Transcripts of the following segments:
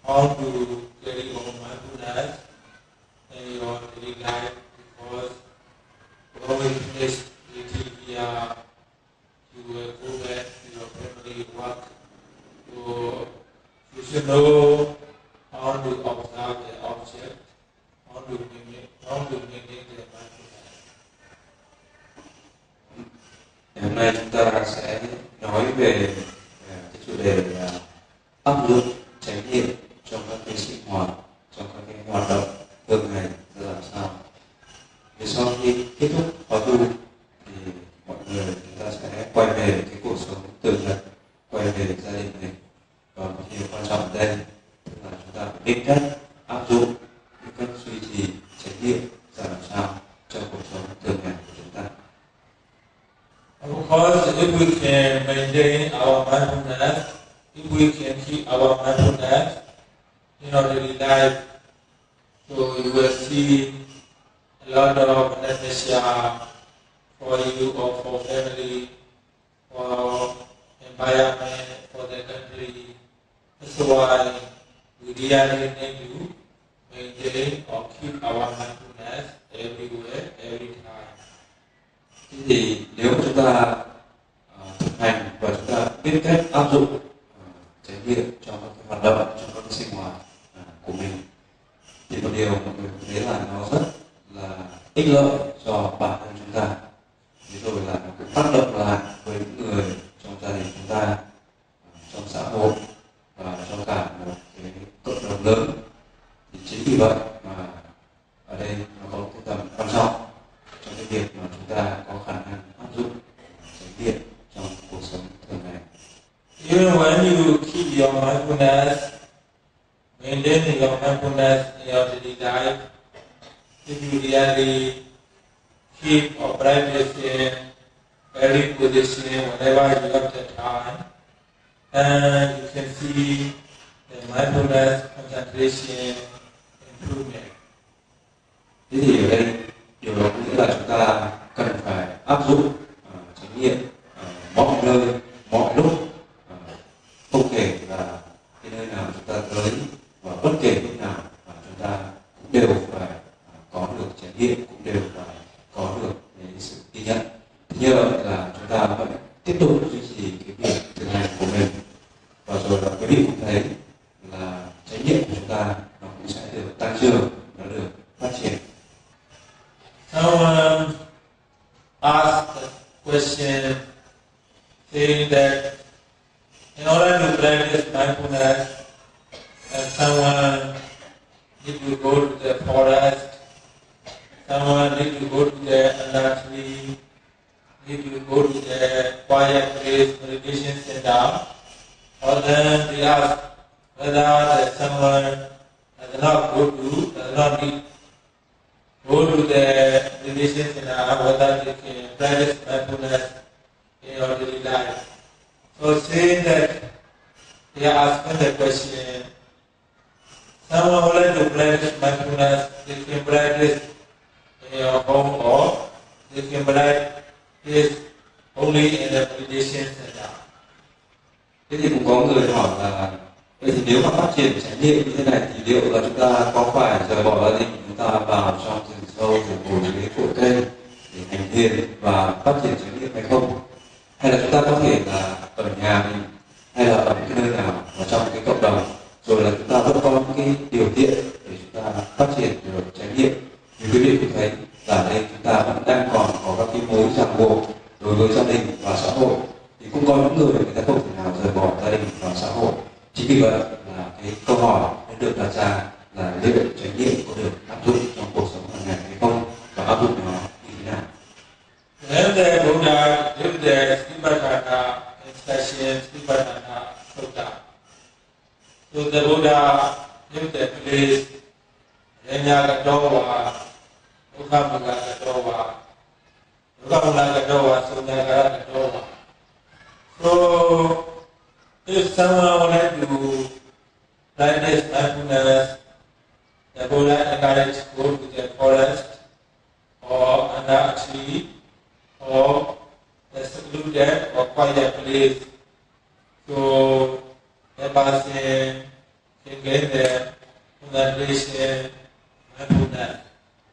how to carry on mindfulness in your daily life, because when we finish eating here, you will go back to your family work. So you should know how to observe the object, how to maintain the mindfulness. Hôm nay chúng ta sẽ nói về cái chủ đề là áp dụng chánh niệm trong các cái sinh hoạt, trong các cái hoạt động thường ngày là làm sao. Thì sau khi kết thúc khóa tu thì mọi người chúng ta sẽ quay về cái cuộc sống thường nhật, quay về gia đình mình. Và một điều quan trọng ở đây là chúng ta phải biết cách áp dụng, biết cách duy trì chánh niệm ra làm sao trong cuộc sống thường ngày của chúng ta. Because if we can maintain our mindfulness, if we can keep our mindfulness in our daily life, so you will see a lot of beneficial for you or for family, for environment, for the country. That's why we really need to maintain or keep our mindfulness everywhere, every time. Thế thì nếu chúng ta thực hành và chúng ta biết cách áp dụng chánh niệm trong các cái hoạt động, trong các cái sinh hoạt của mình, thì một điều mọi người thấy là nó rất là ích lợi cho bản thân chúng ta. Thế rồi là nó cũng tác động lại với những người trong gia đình chúng ta, trong xã hội và trong cả một cái cộng đồng lớn. Thì chính vì vậy mà ở đây nó có cái tầm quan trọng trong cái việc mà chúng ta có khả năng áp dụng chánh niệm trong cuộc sống thường ngày. Even when you keep your mindfulness, maintaining your mindfulness in your daily life, if you really keep or practice every position whenever you have the time, and you can see the mindfulness concentration improvement. Thế thì ở đây điều đó có nghĩa là chúng ta cần phải áp dụng chánh niệm mọi nơi, mọi lúc, không kể là cái nơi nào chúng ta tới và bất kể lúc nào chúng ta cũng đều phải có được chánh niệm, cũng đều phải có được cái sự ghi nhận. Như vậy là chúng ta vẫn tiếp tục duy trì cái việc thực hành của mình, và rồi là quý vị cũng thấy là chánh niệm của chúng ta nó cũng sẽ được tăng trưởng, nó được phát triển. Someone asked a question saying that in order to practice mindfulness, and someone need to go to the forest, someone need to go to the tree, need to go to the quiet place, meditation center, or then they ask whether someone does not need go to the meditation center, whether they can practice mindfulness in your daily life. So saying that they are asking the question, someone who like to practice mindfulness, they can practice in your home, or they can practice only in the meditation center. Thế thì cũng có người hỏi là vậy thì nếu mà phát triển chánh niệm như thế này thì liệu là chúng ta có phải rời bỏ gia đình, chúng ta vào trong rừng sâu, rừng ngồi dưới cội cây để hành thiền và phát triển chánh niệm hay không? Hay là chúng ta có thể là ở nhà mình, hay là ở cái nơi nào ở trong cái cộng đồng, rồi là chúng ta vẫn có những cái điều kiện để chúng ta phát triển được chánh niệm. Như quý vị cũng thấy là ở đây chúng ta vẫn đang còn có các cái mối ràng buộc đối với gia đình và xã hội, thì cũng có những người ta không thể nào rời bỏ gia đình và xã hội. Chính vì vậy là cái câu hỏi được đặt ra là liệu chánh niệm có được áp dụng trong cuộc sống hàng ngày hay không, và áp dụng nó như thế nào. When the Buddha gave the Sripatthana instruction, Sripatthana Sutta, so the Buddha gave the place Renyagatowa, Ukhamulagatowa, Ukhamulagatowa, Sunyagatowa. So if someone would like to practice mindfulness, the Buddha encouraged go to the forest or under a tree or a secluded or quiet place. So the person can gain the concentration, mindfulness.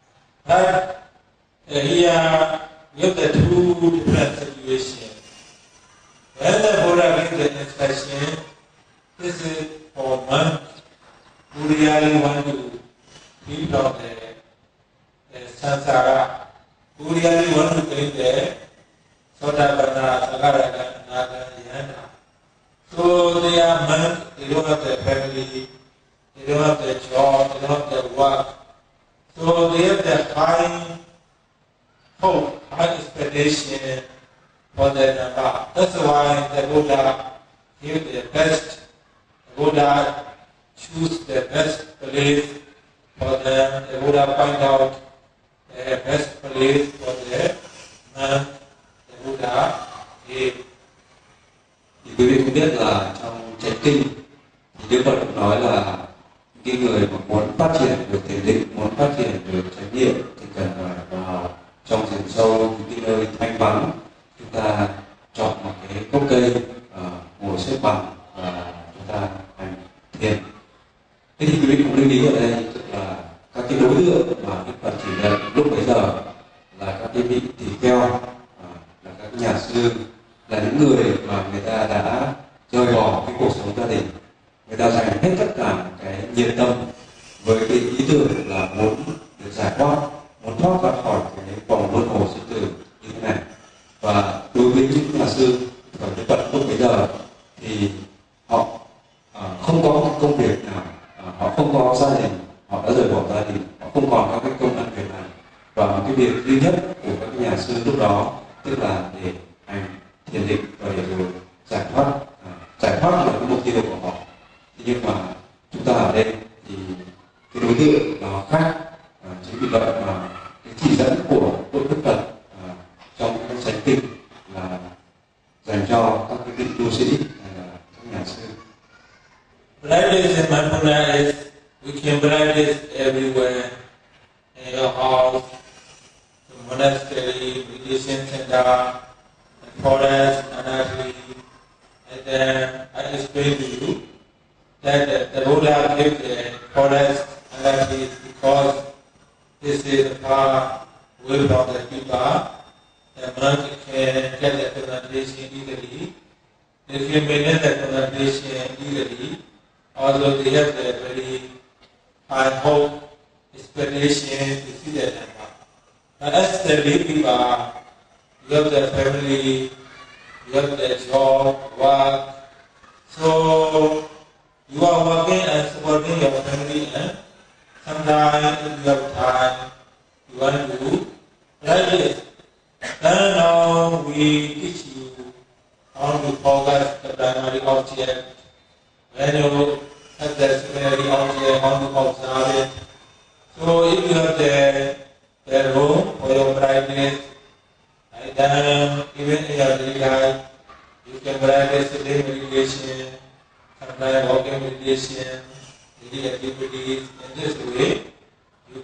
But here we have the two different situations. When the Buddha gives the instruction, this is for monks who really want to free from the samsara, who really want to gain the Sotapanna, Sagaraka, Naga, Yana. So they are monks, they don't have their family, they don't have their job, they don't have their work. So they have their high hope, high expectation for their Nama. That's why the Buddha gave the best. The Buddha choose the best place for them. The Buddha find out the best place for the monk. The Buddha gave. Thì quý vị cũng biết là trong Chánh Kinh thì Đức Phật cũng nói là cái người mà muốn phát triển được thiền định, muốn phát triển được chánh niệm thì cần phải vào trong rừng sâu, những cái nơi thanh vắng. Chúng ta chọn một cái gốc cây, ngồi xếp bằng và chúng ta hành thiền. Thế thì quý vị cũng lưu ý ở đây tức là các cái đối tượng mà Đức Phật chỉ nhận lúc bấy giờ là các cái vị tỳ kheo, là các nhà sư, là những người mà người ta đã rời bỏ cái cuộc sống gia đình, người ta dành hết tất cả cái nhiệt tâm với cái ý tưởng là muốn được giải thoát, muốn thoát ra khỏi cái vòng luân hồi sinh tử như thế này. Và đối với những nhà sư ở Đức Phật lúc bấy giờ thì họ không có một công việc nào, họ không có gia đình, họ đã rời bỏ gia đình, họ không còn các cái công ăn việc làm, và một cái việc duy nhất của các nhà sư lúc đó tức là để hành thiền định và để rồi giải thoát. Giải thoát là cái mục tiêu của họ. Nhưng mà chúng ta ở đây thì cái đối tượng nó khác. Chính vì vậy mà cái chỉ dẫn của Đức Phật trong cái Chánh Kinh là dành cho các cái vị tu sĩ hay là các nhà sư. Practice in mindfulness is we can practice everywhere, in your house, the monastery, meditation center, forest, anarchy. And then I explained to you that the Buddha gave the forest anarchy because this is far away from the people. The monk can get the concentration easily. They can maintain the concentration easily, although they have the very high hope, expectation to see the Dhamma. But as the lay people, you have the family, you have the job, work. So you are working and supporting your family, and sometimes if you have time, you want to practice. Then now we teach you how to focus the primary object. When you have the secondary object, how to observe it. So if you have the room for your practice, and then even in your daily life, you can practice sitting meditation, sometimes walking meditation, daily activities. In this way, you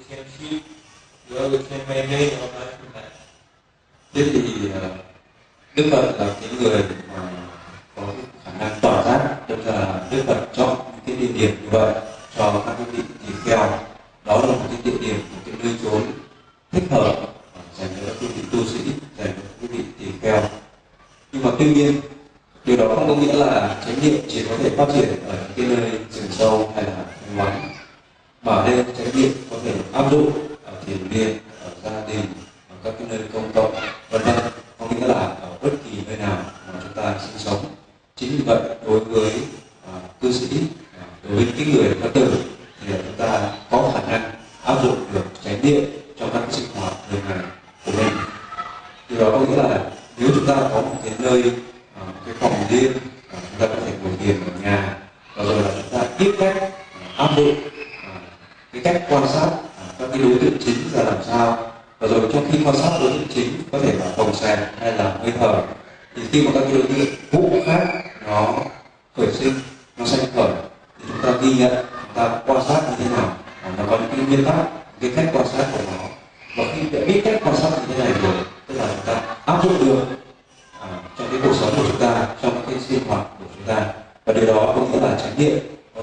can maintain your mindfulness. Thế thì Đức Phật là cái người mà có khả năng tỏ giác, tức là Đức Phật chọn những cái địa điểm như vậy cho các cái vị tỳ kheo. Đó là một cái địa điểm, một cái nơi chốn thích hợp dành cho các vị tu sĩ, dành cho các vị tỳ kheo. Nhưng mà tuy nhiên điều đó không có nghĩa là chánh niệm chỉ có thể phát triển ở những cái nơi rừng sâu hay là thanh vắng, mà ở đây chánh niệm có thể áp dụng ở thiền viện, ở gia đình, ở các cái nơi công cộng, vân vân. Có nghĩa là ở bất kỳ nơi nào mà chúng ta sinh sống. Chính vì vậy đối với cư sĩ, đối với những người Phật tử thì chúng ta có khả năng áp dụng được chánh niệm trong các sinh hoạt thường ngày của mình. Điều đó có nghĩa là nếu chúng ta có một cái nơi, một cái phòng riêng, chúng ta có thể ngồi thiền ở nhà, và rồi là chúng ta biết cách áp dụng cái cách quan sát các cái đối tượng chính ra làm sao, và rồi trong khi quan sát đối tượng chính có thể là phòng sèn hay là hơi thở, thì khi mà các cái đối tượng vụ khác nó khởi sinh, nó sanh khởi, thì chúng ta ghi nhận, chúng ta quan sát như thế nào, nó có những cái nguyên tắc, cái cách quan sát của nó. Và khi đã biết cách quan sát như thế này rồi, tức là chúng ta áp dụng được trong cái cuộc sống của chúng ta, trong cái sinh hoạt của chúng ta, và điều đó có nghĩa là chánh niệm có thể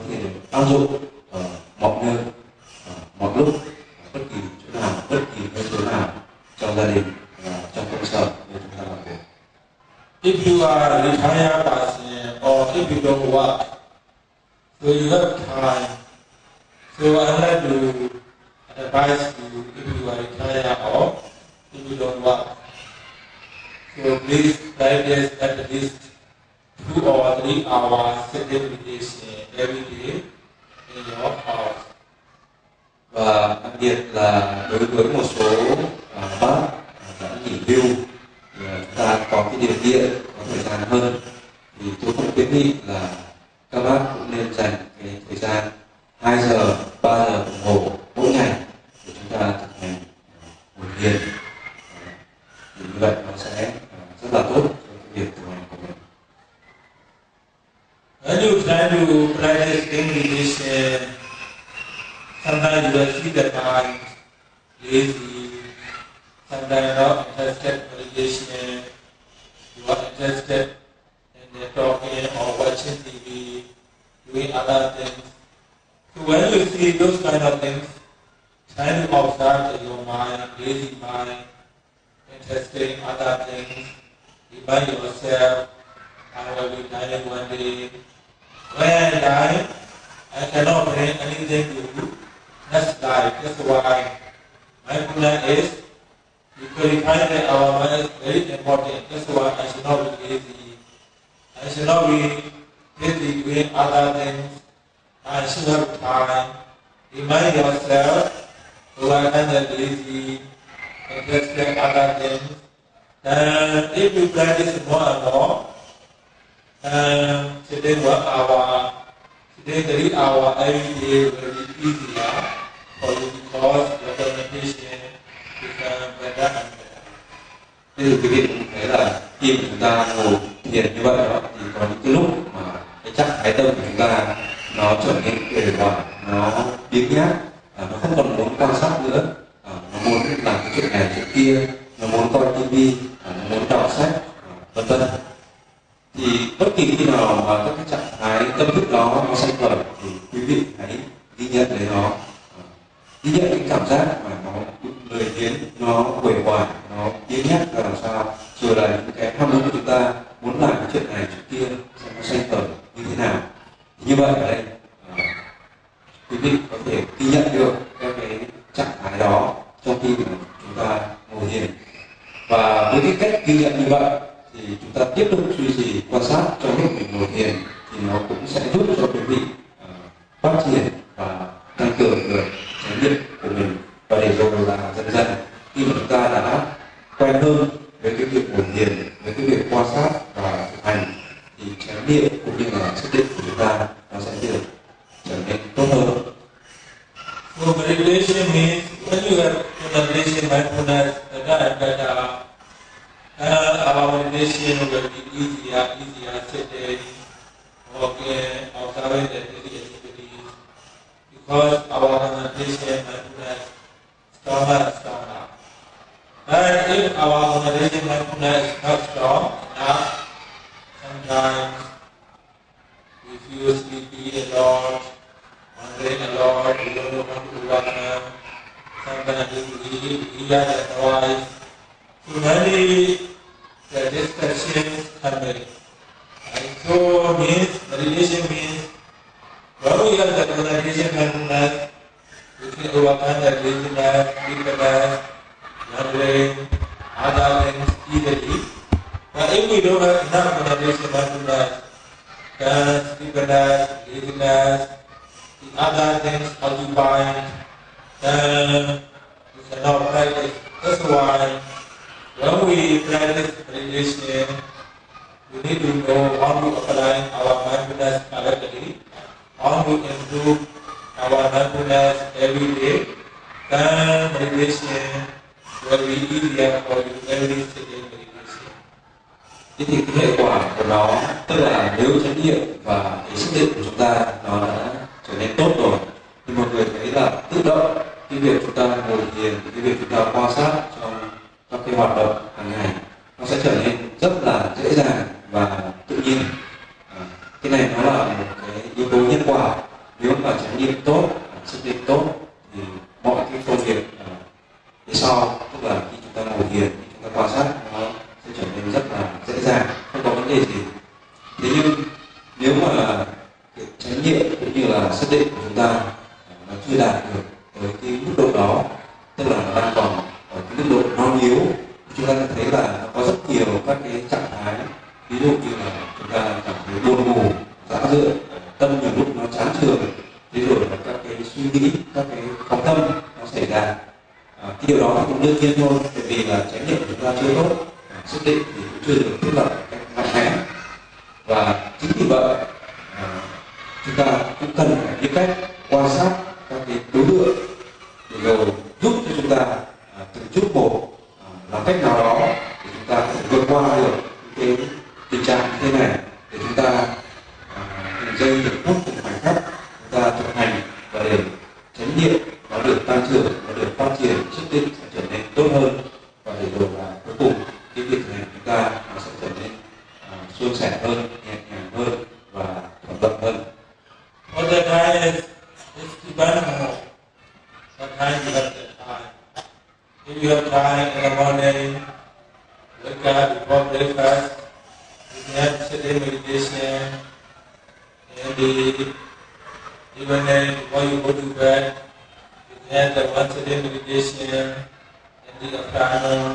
áp dụng ở mọi nơi, ở mọi lúc, bất kỳ chỗ nào, bất kỳ chỗ nào trong gia đình và trong công sở để chúng ta làm việc. If you are a retired person or if you don't work, so you have time. So I like to advise you if you are retired or if you don't work. So please practice at least 2 or 3 hours sitting meditation every day in your house. Và đặc biệt là đối với một số bác đã nghỉ hưu, chúng ta có cái điều kiện, có thời gian hơn, thì tôi cũng khuyến nghị là các bác cũng nên dành cái thời gian 2 giờ, 3 giờ đồng hồ mỗi ngày để chúng ta thực hành ngồi thiền. Thì như vậy nó sẽ rất là tốt cho cái việc thực hành của mình. When you try to practice meditation, sometimes you will see the mind lazy, sometimes not interested in meditation, you are interested in talking or watching TV, doing other things. So when you see those kind of things, try to observe your mind, lazy mind, interested in other things, remind yourself, I will be dying one day. When I die, I cannot bring anything to you. That's life. That's why mindfulness is, you purify our mind is very important. That's why I should not be lazy. I should not be busy doing other things. I should have time. Remind yourself, so I am not lazy, interested in other things. And if you practice more and more, today 1 hour, today 3 hours every day will be easier for you because your meditation become better and better. Thế thì quý vị cũng thấy là khi mà chúng ta ngồi thiền như vậy đó, thì có những cái lúc mà cái trạng thái tâm của chúng ta nó trở nên uể oải, nó biếng nhác, nó không còn muốn quan sát nữa, nó muốn làm cái chuyện này chuyện kia, nó muốn coi tivi, nó muốn đọc sách, vân vân. Thì bất kỳ khi nào mà các cái trạng thái tâm thức đó nó sanh khởi thì quý vị hãy ghi nhận lấy nó, ghi nhận cái cảm giác mà nó lời tiếng nó uể oải, nó biếng nhác ra làm sao, rồi là những cái ham muốn của chúng ta muốn làm cái chuyện này chuyện kia nó sanh khởi như thế nào. Như vậy ở đây quý vị có thể ghi nhận được các cái trạng thái đó trong khi mà chúng ta ngồi thiền, và với cái cách ghi nhận như vậy thì chúng ta tiếp tục duy trì quan sát trong lúc mình ngồi thiền thì nó cũng sẽ giúp cho quý vị phát triển và tăng cường được chánh niệm của mình, và để rồi là dần dần khi mà chúng ta đã quen hơn với cái việc ngồi thiền, với cái việc quan sát và thực hành thì chánh niệm cũng như là sức định của chúng ta nó sẽ được trở nên tốt hơn. So meditation means when you have meditation mindfulness better and better, our meditation will be easier sitting, walking, observing the daily activities, because our meditation mindfulness stronger and stronger. And if our meditation mindfulness is not strong enough, sometimes we feel sleepy a lot, wandering a lot, we don't know what to work on. Sometimes we hear the noise. So many distractions come in. And so meditation means when we have the meditation mindfulness, we can overcome the laziness, sleepiness, wandering, other things easily. But if we don't have enough meditation mindfulness, then sleepiness, laziness, the other things occupying, then we cannot practice. That's why when we practice meditation, we need to know how to apply our mindfulness correctly, how to improve our mindfulness every day. Then meditation will be easier for you every sitting meditation. Thế thì cái hệ quả của nó, tức là nếu chánh niệm và cái sức định của chúng ta nó đã trở nên tốt rồi, thì mọi người thấy là tự động cái việc chúng ta ngồi thiền, cái việc chúng ta quan sát trong các cái hoạt động hàng ngày nó sẽ trở nên rất là dễ dàng và tự nhiên. Cái này nó là một cái yếu tố nhân quả. Nếu nếu mà chánh niệm tốt, sức định tốt thì mọi cái công việc phía sau, tức là khi chúng ta ngồi thiền, khi chúng ta quan sát nó sẽ trở nên rất là dễ dàng, không có vấn đề gì. Thế nhưng nếu mà cái chánh niệm cũng như là sức định của chúng ta nó chưa đạt được tới cái mức độ đó, tức là nó đang còn ở cái mức độ non yếu, chúng ta thấy là nó có rất nhiều các cái trạng thái, ví dụ như là chúng ta cảm thấy buồn ngủ, dã rượi, tâm nhiều lúc nó chán chường, thế rồi là các cái suy nghĩ, các cái phóng tâm nó xảy ra. Cái điều đó cũng đương nhiên thôi, bởi vì là chánh niệm của chúng ta chưa tốt, sức định thì cũng chưa được thiết lập một cách mạnh mẽ, và chính vì vậy chúng ta cũng cần phải biết cách quan sát các cái đối tượng để rồi giúp cho chúng ta từng chút một làm cách nào đó để chúng ta có thể vượt qua được cái tình trạng như thế này, để chúng ta từng giây từng phút từng khoảnh khắc chúng ta thực hành, và để chánh niệm nó được tăng trưởng, nó được phát triển, sức định sẽ trở nên tốt hơn, và để rồi là cuối cùng cái việc này chúng ta nó sẽ trở nên suôn sẻ hơn, nhẹ nhàng hơn và thuận lợi hơn. What the time is depending on what time you have the time. If you have time in the morning, wake up before breakfast, you can sit in meditation, and even then before you go to bed, you can have one sit in meditation in the afternoon.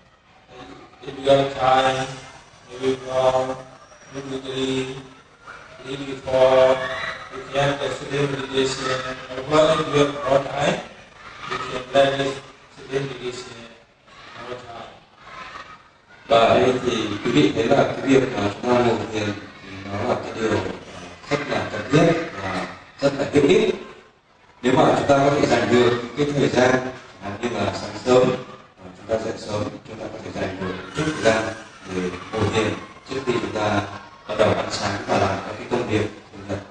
If you have time, maybe from 2 to 3, 3 to 4, you can sit in meditation. Or if you have more time, you can practice sit in meditation more time. Và ở đây thì quý vị thấy là cái việc mà chúng ta ngồi thiền thì nó là cái điều rất là cần thiết và rất là hữu ích. Nếu mà chúng ta có thể dành được cái thời gian như là sáng sớm, chúng ta dậy sớm, chúng ta có thể dành được chút thời gian để ngồi thiền trước khi chúng ta bắt đầu ăn sáng và làm các cái công việc thường nhật.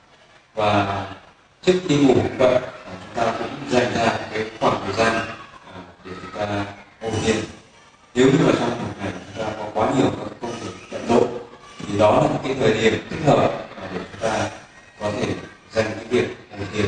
Và trước khi ngủ cũng vậy, chúng ta cũng dành ra cái khoảng thời gian để chúng ta ngồi thiền. Nếu như mà trong một ngày chúng ta có quá nhiều các công việc bận rộn thì đó là cái thời điểm thích hợp để chúng ta có thể dành cái việc ngồi thiền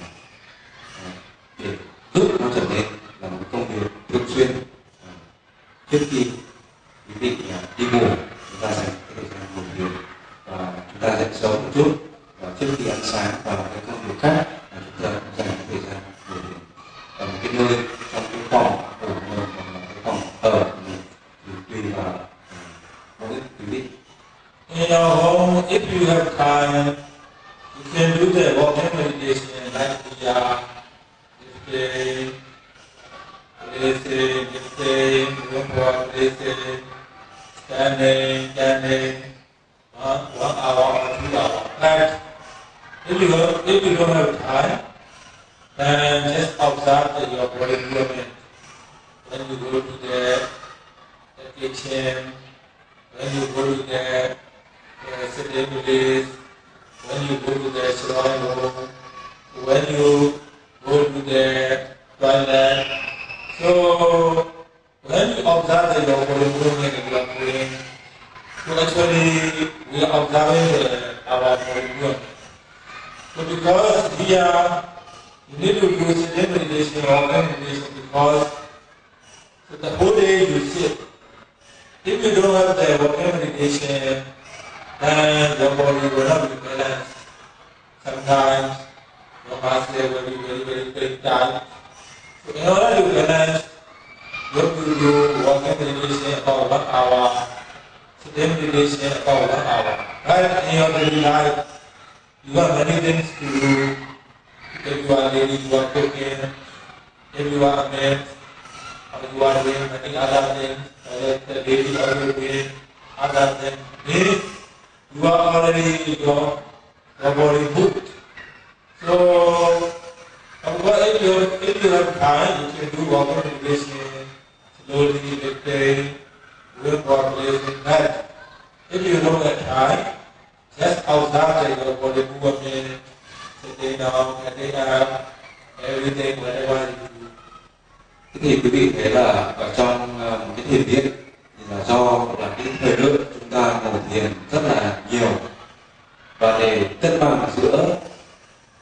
để giúp nó trở nên là một công việc thường xuyên. Trước khi quý vị đi ngủ, chúng ta dành cái thời gian ngồi thiền, và chúng ta dậy sớm một chút, và trước khi ăn sáng và làm cái công việc khác chúng ta cũng dành cái thời gian ngồi thiền ở một cái nơi trong cái phòng của mình, hoặc là cái phòng ở của mình, thì tùy vào mỗi quý vị. In your home, if you have time, you can do the walking meditation like Puja, lifting, releasing, lifting, moving forward, releasing, standing, 1 hour or 2 hours. Right? If you don't have time, then just observe your body movement. When you go to the kitchen, when you go to the sitting place, when you go to the showering room, when you go to the toilet. So when you observe your body movement and your brain, so actually we are observing our body movement. So because here you need to do sitting meditation or meditation, because so the whole day you sit. If you don't have the walking meditation, then your body will not be balanced. Sometimes your muscle will be very tight. So in order to balance, you have to do walking meditation about 1 hour, sitting meditation about 1 hour. Right in your daily life, you have many things to do. If you are a lady, you are cooking. If you are a man, or you are doing many other things, the lady or you doing other things, means you are already your body booked. So, if you have time, you can do walking meditation, slowly lifting, doing population. But if you don't have time, just observe your body movement, sitting down, getting up, everything, whatever you do. Thế thì quý vị thấy là ở trong một cái thiền viện thì là do là cái thời lượng chúng ta ngồi thiền rất là nhiều, và để cân bằng giữa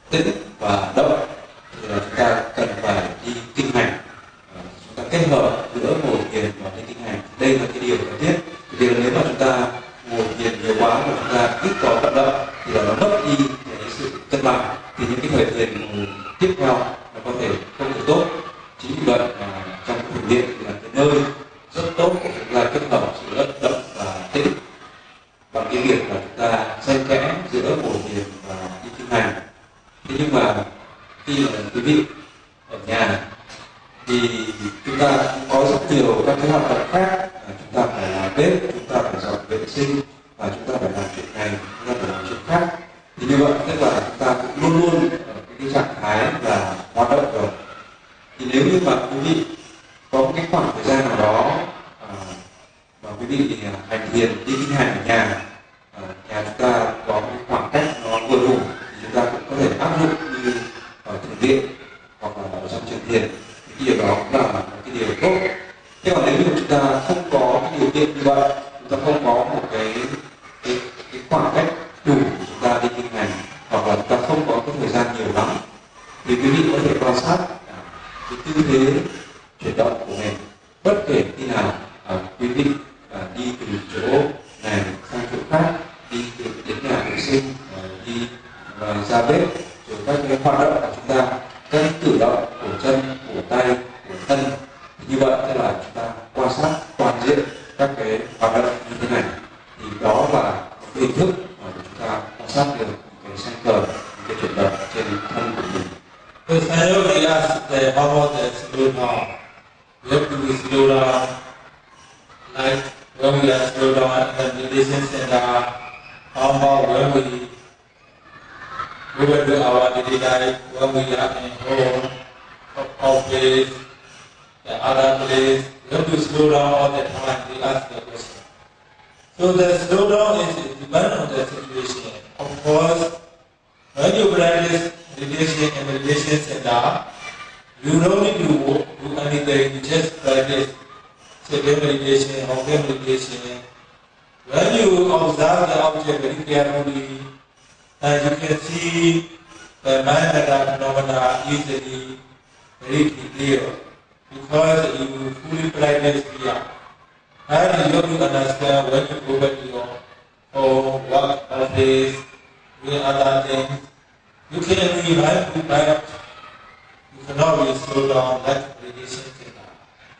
tĩnh và động thì là chúng ta cần phải đi kinh hành. Chúng ta kết hợp giữa ngồi thiền và đi kinh hành. Đây là cái điều cần thiết. Vì nếu mà chúng ta ngồi thiền nhiều quá mà chúng ta ít có vận động thì là nó mất đi cái sự cân bằng, thì những cái thời thiền tiếp theo nó có thể không được tốt. Chính vì vậy mà trong thiền viện thì là cái nơi rất tốt để chúng ta kết hợp giữa động và tĩnh bằng cái việc là chúng ta xen kẽ giữa ngồi thiền và đi kinh hành. Thế nhưng mà khi mà quý vị ở nhà thì chúng ta cũng có rất nhiều các cái hoạt động khác. Chúng ta phải làm bếp, chúng ta phải dọn vệ sinh và chúng ta phải làm chuyện này, chúng ta phải làm chuyện khác. Thì như vậy tức là chúng ta cũng luôn luôn ở cái trạng thái là hoạt động rồi. Thì nếu như mà quý vị có một cái khoảng thời gian nào đó mà quý vị hành thiền đi kinh hành ở nhà, chúng ta có một cái khoảng cách nó vừa đủ thì chúng ta cũng có thể áp dụng như ở thiền viện hoặc là ở trong trường thiền. Cái điều đó cũng là một cái điều tốt. Thế còn nếu như chúng ta không có cái điều kiện như vậy, chúng ta không có một cái khoảng cách đủ để chúng ta đi kinh hành, hoặc là chúng ta không có cái thời gian nhiều lắm, thì quý vị có thể quan sát cái tư thế chuyển động của mình. Bất kể khi nào quý vị đi từ chỗ này sang chỗ khác, đi đến nhà vệ sinh, đi ra bếp, rồi các cái hoạt động của chúng ta, các cử động của chân, của tay, của thân, như vậy tức là chúng ta quan sát toàn diện các cái hoạt động như thế này, thì đó là cái hình thức mà chúng ta quan sát được cái sanh khởi, cái chuyển động trên thân của mình. So Sanyogi asked how about the slow down? We have to be slow down, like when we are slow down in the meditation center. How about when we will do our daily life, when we are in home, office, the other place? We have to slow down all the time. They ask the question. So the slow down is dependent on the situation. Of course, when you practice meditation in meditation center, you don't need to do anything, you just practice sitting meditation, walking meditation. When you observe the object very carefully, and you can see the mind-meta phenomena easily, very clear, because you fully practice here. And you have to understand when you go back to your home, work, office, doing other things, you can only mindful back. You cannot really slow down like meditation center.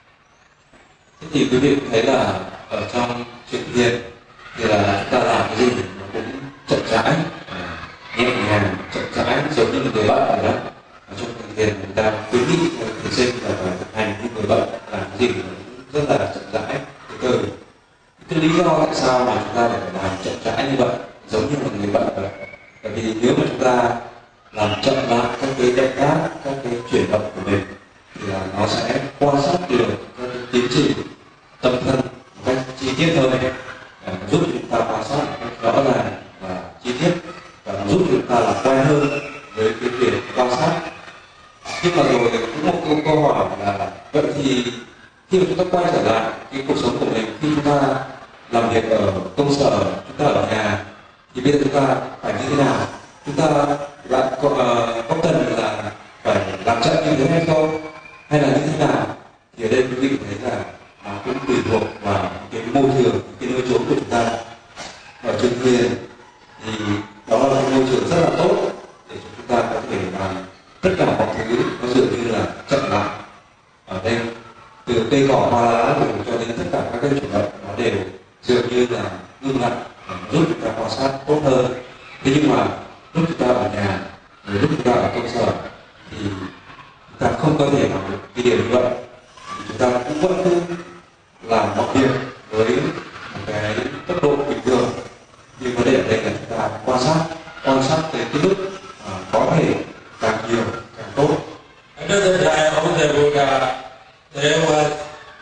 Thế thì quý vị cũng thấy là ở trong chuyện thiền thì là chúng ta làm cái gì nó cũng chậm rãi, nhẹ nhàng, chậm rãi, giống như một người bệnh vậy đó. Ở trong thiền người ta khuyến nghị thiền sinh là phải thực hành như người bệnh, làm cái gì nó rất là chậm rãi, từ từ. Cái lý do tại sao mà chúng ta phải làm chậm rãi như vậy, giống như một người bệnh vậy? Bởi vì nếu mà chúng ta làm chậm lại các cái động tác, các cái chuyển động của mình thì là nó sẽ quan sát được các cái tiến trình tâm thân một cách chi tiết hơn, giúp chúng ta quan sát một cách rõ ràng và chi tiết, và nó giúp chúng ta làm quen hơn với cái việc quan sát. Nhưng mà rồi cũng một câu hỏi là vậy thì khi mà chúng ta quay trở lại cái cuộc sống của mình, khi chúng ta làm việc ở công sở, chúng ta ở nhà, thì bây giờ chúng ta phải như thế nào? Chúng ta lại có cần là phải làm chậm như thế hay không, hay là như thế nào? Thì ở đây quý vị thấy là cũng tùy thuộc vào cái môi trường, cái nơi chốn của chúng ta. Ở trường thiền thì đó là một môi trường rất là tốt để chúng ta có thể làm tất cả mọi thứ nó dường như là chậm lại. Ở đây từ cây cỏ hoa lá rồi cho đến tất cả các cái chuyển động nó đều dường như là ngưng lại, giúp chúng ta quan sát tốt hơn. Thế nhưng mà lúc chúng ta ở nhà, rồi lúc chúng ta ở công sở thì chúng ta không có thể làm được cái điều như vậy. Thì chúng ta cũng vẫn cứ làm mọi việc với một cái tốc độ bình thường. Nhưng vấn đề ở đây là chúng ta quan sát tới cái mức có thể càng nhiều càng tốt. Another time of the Buddha, there was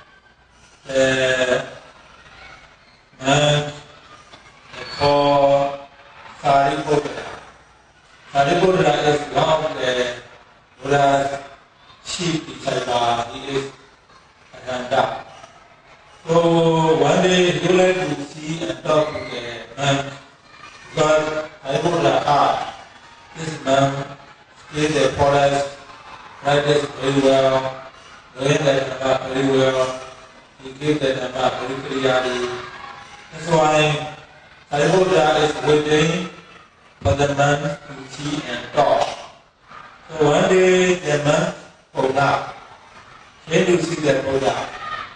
a man called Sariputta. Sariputta is one of the Buddha's chief disciples. He is Ananda. So one day he would like to see and talk to the monk, because Sariputta asked this monk give the forest, practice very well, learn the Dhamma very well, you give the Dhamma very clearly. That's why Sariputta is waiting for the monk to see and talk. So one day the monk pulled up. Came to see the Buddha.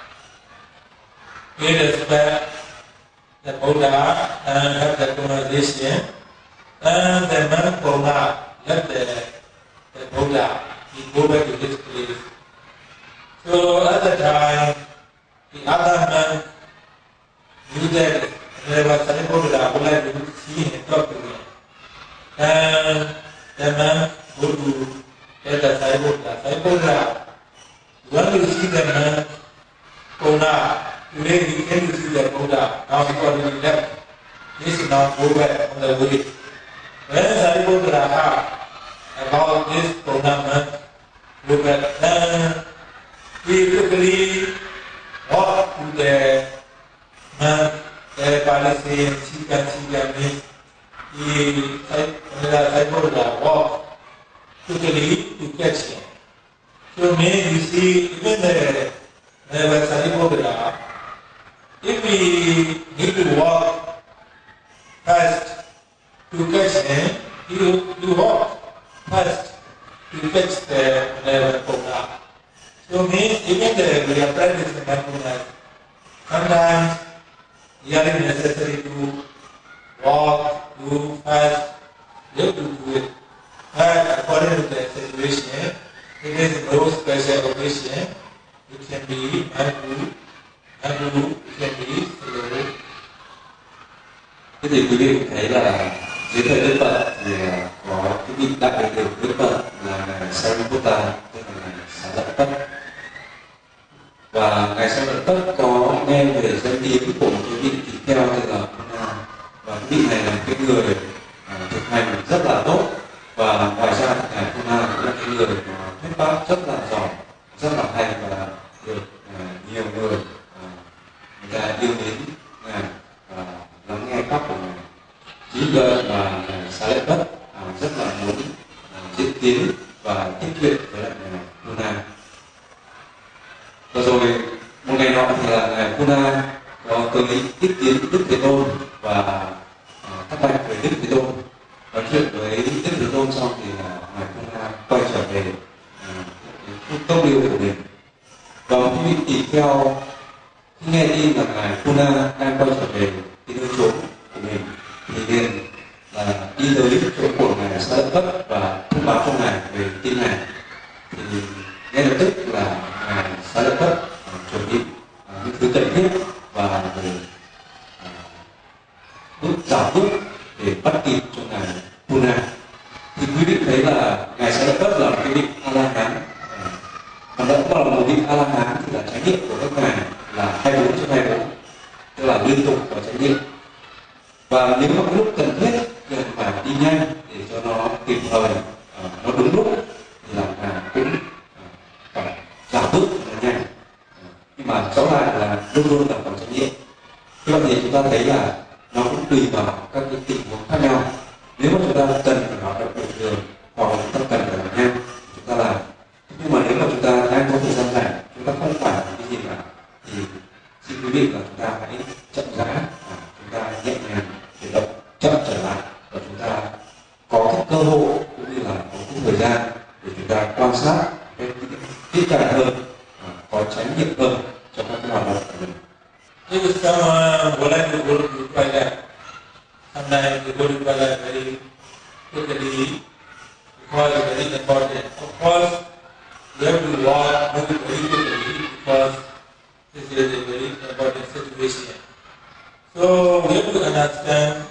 He respect the Buddha and have the conversation. And the monk pulled up, left the Buddha. He go back to his place. So at the time, the other monk knew that there was a Buddha would like to see and talk to him. And the monk go to tell the Buddha, when you see the man Buddha, today you came to see the Buddha, now you already left. He should not go back on the way. When Sariputta heard about this Buddha man, go back, then he quickly walked to the man, the palace, and she can meet. He Sariputta walked quickly to catch him. So meaning you see, even the Sariputta, if we need to walk fast to catch him, he will walk fast to catch the Buddha. So means even we are practicing mindfulness, sometimes really necessary to walk, do fast, you have to do it. But according to the situation, it is no special occasion. It can be mindful, it can be slow. Thế thì quý vị thấy là dưới thời Đức Phật thì có cái vị đại đệ tử Đức Phật là ngài Sariputta, tức là ngài Xá Lợi Phất. Và ngài Xá Lợi Phất có nghe về danh tiếng của một cái vị tỳ kheo tên là Puna, và vị này là cái người thực hành rất là tốt. Và ngoài ra thì ngài Puna cũng là cái người thuyết pháp rất là giỏi, rất là hay và được nhiều người ta yêu mến ngài và lắng nghe pháp của ngài. Chính vậy mà ngài Xá Lợi Phất rất là muốn diễn tiến và tiếp chuyện với lại ngài Puna. Và rồi một ngày nọ thì là ngài Puna có tới tiếp tiến Đức Thế Tôn và thắc mắc về Đức Thế Tôn. Nói chuyện với Đức Thế Tôn xong thì ngài Puna quay trở về tông điệu của mình. Và một vị tỳ kheo khi nghe tin là ngài Puna đang quay trở về cái nơi chốn của mình thì liền là đi tới chỗ của ngài Xá Lợi Phất và thông báo cho ngài về tin này. Thì ngay lập tức là ngài Xá Lợi Phất chuẩn bị những thứ cần thiết và về bước giáo bước để bắt kịp cho ngài Puna. Thì quý vị thấy là ngài Xá Lợi Phất là một cái vị A La Hán, và vẫn còn là một vị A La Hán thì là chánh niệm của các ngài là 24/24, tức là liên tục có chánh niệm. Và nếu mà lúc cần thiết cần phải đi nhanh để cho nó kịp thời, nó đúng lúc thì là ngài cũng phải giảm bước nó nhanh. Nhưng mà cháu lại là luôn luôn là có chánh niệm. Như vậy thì chúng ta thấy là nó cũng tùy vào các cái tình huống khác nhau. Nếu mà chúng ta cần phải hoạt động bình thường hoặc là chúng ta cần phải làm nhanh, chúng ta làm. Nhưng mà nếu mà chúng ta đang có thời gian rảnh, chúng ta không phải làm cái gì cả, thì xin quý vị là chúng ta hãy chậm rãi, chúng ta nhẹ nhàng để động chậm trở lại và chúng ta có cái cơ hội cũng như là có cái thời gian để chúng ta quan sát cái kỹ càng hơn, có tránh niệm hơn trong các cái hoạt động của mình. If someone would like to go to toilet, sometimes they go to toilet very quickly because it's very important. Of course, you have to walk, move very quickly because this is a very important situation. So we have to understand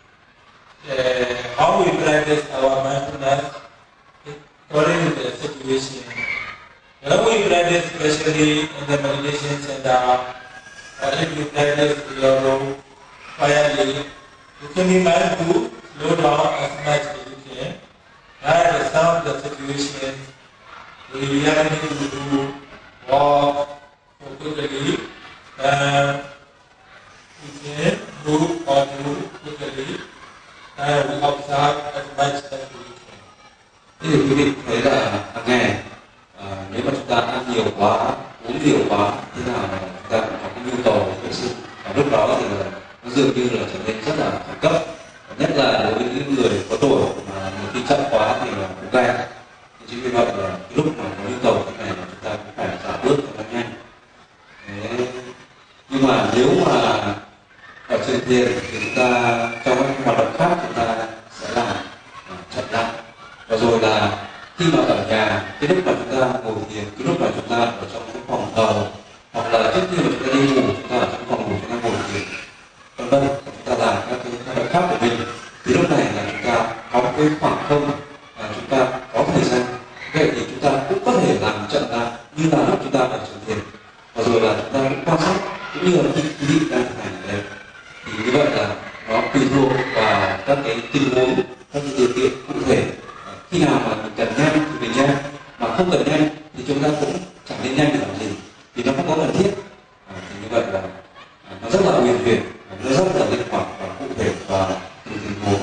how we practice our mindfulness according to the situation. When we practice, especially in the meditation center, or if you practice your role quietly, you can be mindful, slow down as much as you can. At the sound of the situation, you really need to do walk quickly, and you can move or move quickly, and we observe as much as we can. Thế thì quý vị thấy là hàng ngày nếu mà chúng ta ăn nhiều quá, uống nhiều quá, thế nào là chúng ta cũng có cái nhu cầu vệ sinh, và lúc đó thì là nó dường như là trở nên rất là khẩn cấp, nhất là đối với những người có tuổi mà một khi chậm quá thì là cũng gai. Chính vì vậy là cái lúc mà có nhu cầu thế này là chúng ta cũng phải giảm bớt cho nó nhanh. Đấy. Nhưng mà nếu mà ở trên thiền thì chúng ta trong các hoạt động khác chúng ta sẽ làm chậm lại. Và rồi là khi mà ở nhà, cái lúc mà chúng ta ngồi thiền, cái lúc mà chúng ta ở trong cái phòng thờ, hoặc là trước khi mà chúng ta đi ngủ, chúng ta ở trong phòng ngủ chúng ta ngồi thiền, vân vân, chúng ta làm các cái hoạt động khác của mình, thì lúc này là chúng ta có một cái khoảng không, chúng ta có thời gian, vậy thì chúng ta cũng có thể làm chậm lại như là lúc chúng ta ở trong thiền. Và rồi là chúng ta cũng quan sát, cũng như là khi quý vị đang thực hành ở đây, thì như vậy là nó tùy thuộc vào các cái tình huống, các cái điều kiện cụ thể. Khi nào mà mình cần nhanh thì mình nhanh, mà không cần nhanh thì chúng ta cũng chẳng nên nhanh để làm gì, vì nó không có cần thiết. Thì như vậy là nó rất là huyền chuyển, nó rất là linh hoạt và cụ thể và từng tình huống.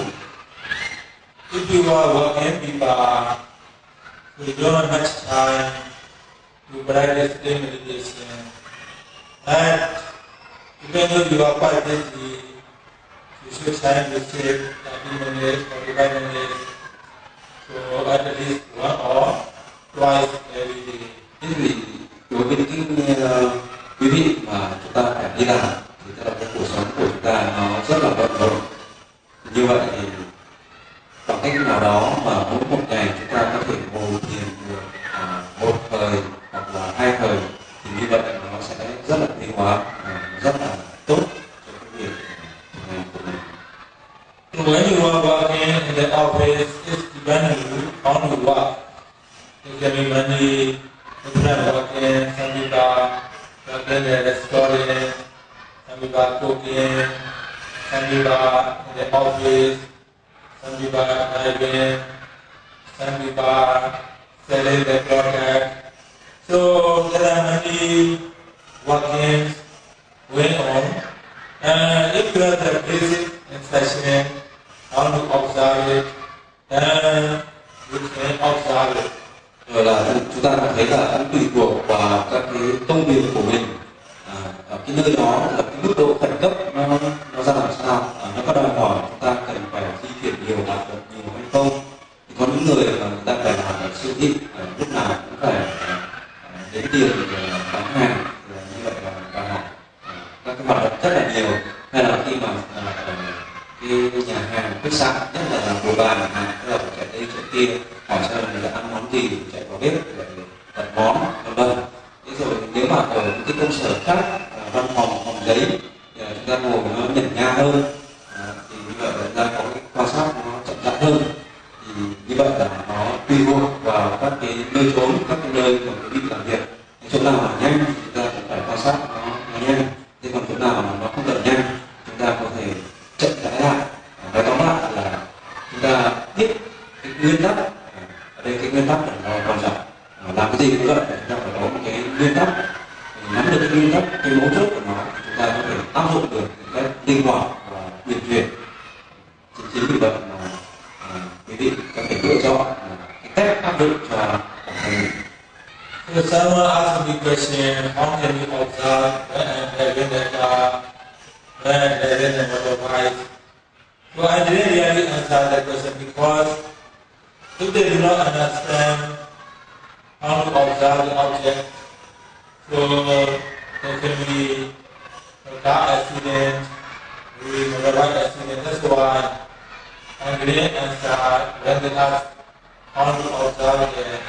If you are working people who don't have much time to practice the meditation, and even though you are quite busy, you should try to save 30 minutes, 45 minutes, so at least one or twice every day. Thế thì đối với những quý vị mà chúng ta phải đi làm thì tức là cái cuộc sống của chúng ta nó rất là bận rộn. Như vậy thì bằng cách nào đó mà mỗi một ngày chúng ta có thể ngồi thiền được một thời hoặc là 2 thời, thì như vậy nó sẽ rất là linh hoạt, rất là tốt cho cái việc thực hành của mình. When you are working in the office, it's depending on your work. It can be many different working. Some people working in the restaurant, some people cooking, some people in the office, some people driving, some people selling the product. So there are many workings going on. And if you are the basic instruction, how to observe it, then you can observe it. Rồi là chúng ta cũng thấy là cũng tùy thuộc vào các cái công việc của mình, ở cái nơi đó là cái mức độ khẩn cấp nó ra làm sao, nó có đòi hỏi chúng ta cần phải di chuyển nhiều, hoạt động nhiều hay không. Thì có những người mà người ta phải làm ở siêu thị, lúc nào cũng phải đến tiền để bán hàng, như vậy là đòi hỏi các cái hoạt động rất là nhiều. Hay là khi mà cái nhà hàng, khách sạn, nhất là ngồi bàn chẳng hạn, tức là phải chạy đây chạy kia, hỏi xem là mình đã ăn món gì, chạy vào bếp để đặt món, vân vân. Thế rồi nếu mà ở những cái công sở khác, văn phòng, phòng giấy, thì chúng ta ngồi nó nhẩn nha hơn, thì như vậy là chúng ta có cái quan sát nó chậm rãi hơn. Thì như vậy là nó tùy thuộc vào các cái nơi trốn, các cái nơi mà quý vị làm việc. Chỗ nào mà nhanh thì chúng ta cũng phải quan sát nó nhanh, thế còn chỗ nào mà nó không cần nhanh, chúng ta có thể chậm rãi lại. Nói tóm lại là chúng ta biết cái nguyên tắc, ở đây cái nguyên tắc là nó quan trọng. Làm cái gì cũng vậy, chúng ta phải có một cái nguyên tắc, nắm được cái nguyên tắc, cái mấu chốt của nó, chúng ta có thể áp dụng được một cách linh hoạt và uyển chuyển. Chính vì vậy mà quý vị có thể lựa chọn cái cách áp dụng cho bản thân mình. So someone asked me question, how can you observe when I'm having the car, when I'm having the motorbike? So I didn't really answer that question because if they do not understand how to observe the object, so there can be a car accident, maybe motorbike accident. That's why I didn't answer when they ask how to observe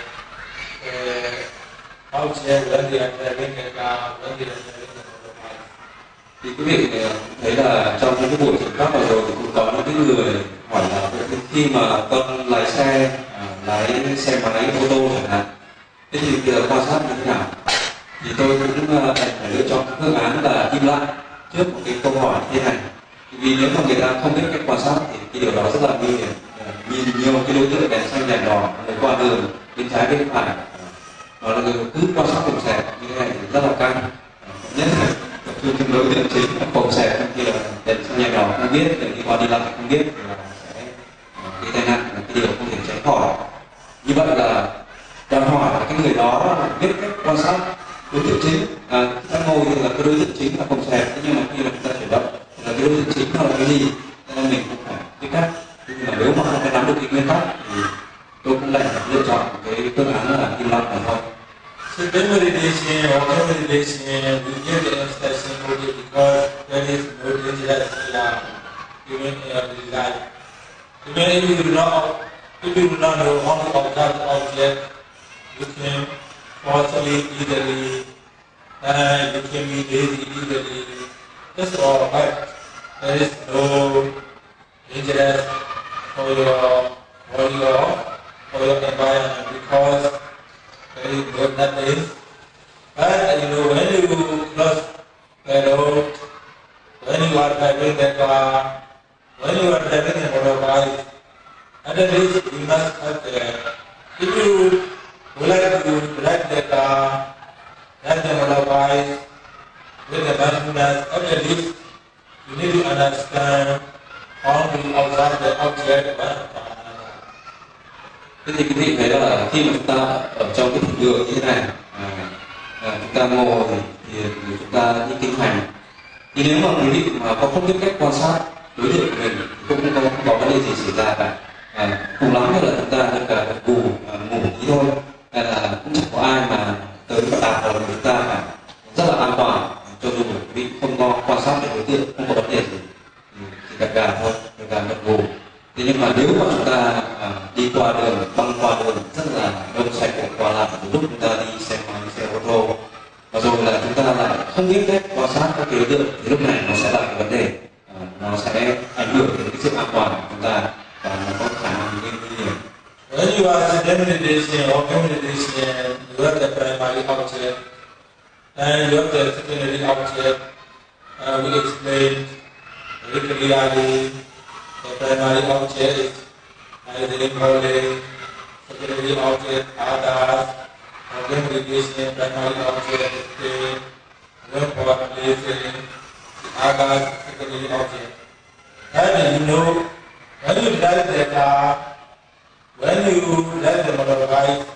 the object when they are driving the car, when they are driving the motorbike. Thì quý vị thấy là trong những cái buổi thử pháp vừa rồi thì cũng có những cái người hỏi là khi mà con lái xe máy, ô tô chẳng hạn, thế thì bây giờ quan sát như thế nào? Thì tôi cũng phải lựa chọn phương án là im lặng trước một cái câu hỏi như thế này. Vì nếu mà người ta không biết cách quan sát thì cái điều đó rất là nguy hiểm. Nhìn nhiều cái đối tượng đèn xanh đèn đỏ người qua đường bên trái bên phải, nó là cứ quan sát cùng xẹt như thế này thì rất là căng. Nhất là tập trung trong đối tượng chính là cùng xẹt, trong khi là đèn xanh đèn đỏ không biết, đèn đi qua đi lại không biết, thì là sẽ cái tai nạn là cái điều không thể tránh khỏi. Như vậy là đòi hỏi là cái người đó biết cách quan sát đối tượng chính. Khi ta ngồi thì là cái đối tượng chính là phòng xẹp, nhưng mà khi mà chúng ta chuyển động thì là cái đối tượng chính nó là cái gì, cho nên mình cũng phải biết cách. Nhưng mà nếu mà không có nắm được cái nguyên tắc thì tôi cũng lại lựa chọn cái phương án là im lặng mà thôi. So in meditation or no meditation, you give the instruction only because there is no dangerous even in your life. Even if you do not know how to observe the object, you can fall asleep easily, and you can be lazy easily. That's all, but there is no dangerous for your body or for your environment because there is no nothing. But you know, when you cross the road, when you are driving the car, when you are driving a motorbike, at least you must have there. If you would like to drive the car, drive the motorbike with the mindfulness, at least you need to understand how to observe the object one after another. Thế thì quý vị thấy là khi mà chúng ta ở trong cái thị trường như thế này, chúng ta ngồi thì chúng ta đi kinh hành, thì nếu mà quý vị mà không biết cách quan sát đối tượng của mình thì cũng không có vấn đề gì xảy ra cả. Cùng lắm là chúng ta được cả ngủ tí thôi, hay là cũng chẳng có ai mà tới và đạp vào chúng ta cả, rất là an toàn. Cho dù quý vị không có quan sát được đối tượng, không có vấn đề gì thì gật gà thôi, gật gà gật gù. Thế nhưng mà nếu mà chúng ta đi qua đường, băng qua đường rất là đông sạch qua lại, lúc chúng ta đi xe máy, xe ô tô, và rồi là chúng ta lại không biết cách quan sát các đối tượng, thì lúc này nó sẽ là cái vấn đề, nó sẽ ảnh hưởng đến cái sự an toàn của chúng ta và nó có khả năng gây nguy hiểm. When you are in meditation or meditation, you have the primary object and you have the secondary object. We explained very clearly. The primary object is rising, falling. Secondary object others. Organ meditation, primary object is pain. When for placing, others, secondary object. And you know, when you drive the car, when you drive the motorbike,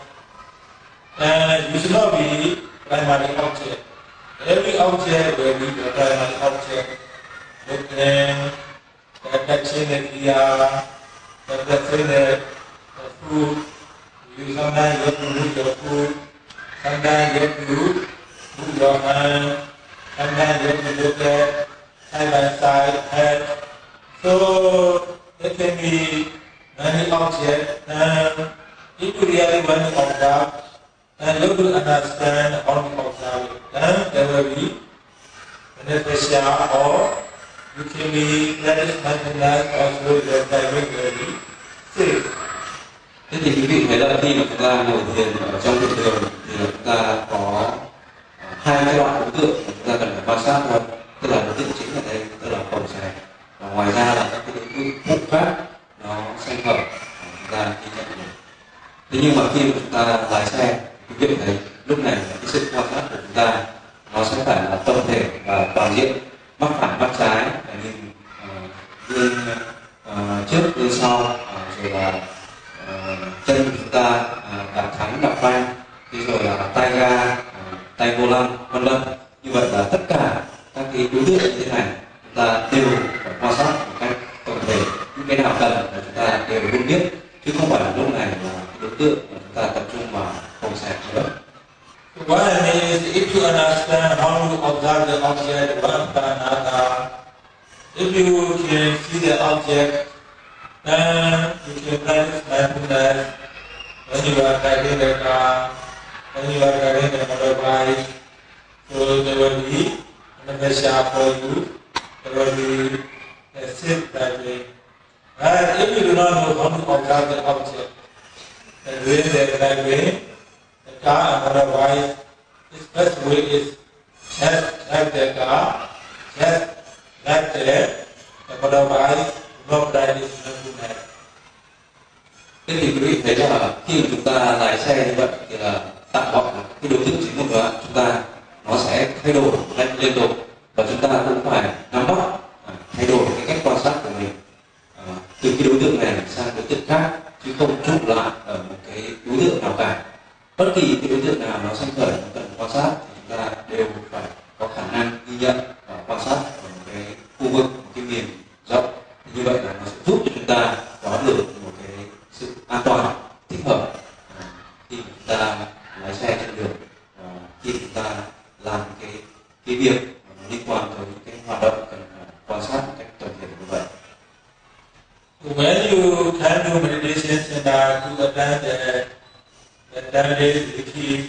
and you should not be primary object. Every object will be the primary object. Looking, touching the gear, touching the food. You sometimes you have to move your food. Sometimes you have to move your hand. Sometimes you have to look at side by side head. So there can be many objects, and if you really want to observe, and you will understand how to observe it, then there will be beneficial, or you can be practice mindfulness also your driving will be safe. Thế thì quý vị thấy là khi mà chúng ta ngồi thiền ở trong thiền đường thì chúng ta có hai cái loại đối tượng mà chúng ta cần phải quan sát thôi. Tức là đối tượng chính ở đây, tức là phòng xài, và ngoài ra là các cái đối tượng phụ khác nó xen hở chúng ta khi chạy đường. Thế nhưng mà khi mà chúng ta lái xe, quý vị thấy lúc này cái sự quan sát của chúng ta nó sẽ phải là tổng thể và toàn diện, mắt phải mắt trái, nhìn gương trước gương sau, rồi là chân của chúng ta đạp thắng đạp phanh, thì rồi là tay ga, tay vô lăng, vân vân. Như vậy là tất cả các cái đối tượng như thế này chúng ta đều phải quan sát một cách tổng thể, những cái nào cần là chúng ta đều luôn biết, chứ không phải là lúc này là đối tượng mà chúng ta tập trung vào phòng xẹp nữa. What I mean is, if you understand how to observe the object one after another, if you can see the object, then you can practice mindfulness when you are driving the car, when you are driving the motorbike. So there will be beneficial for you, there will be a safe driving. And if you do not know how to observe the object, then during the driving, the car and motorbike, its best way is just drive the car, just drive the motorbike, not drive it mindfulness. Thế thì quý vị thấy là khi mà chúng ta lái xe như vậy thì là tạm gọi là cái đối tượng chính của chúng ta nó sẽ thay đổi liên tục, và chúng ta cũng phải nắm bắt thay đổi cái cách quan sát của mình từ cái đối tượng này sang đối tượng khác, chứ không chụp lại ở một cái tượng nào cả. Bất kỳ cái đối tượng nào nó sanh khởi nó cần quan sát thì chúng ta đều phải có khả năng ghi nhận và quan sát ở một cái khu vực, một cái miền rộng. Thì như vậy là nó sẽ giúp cho chúng ta có được một cái sự an toàn thích hợp khi mà chúng ta lái xe trên đường, khi chúng ta làm cái việc nó liên quan tới những cái hoạt động cần quan sát một cách tổng thể như vậy. When you can do meditation and to attend the 10 days retreat,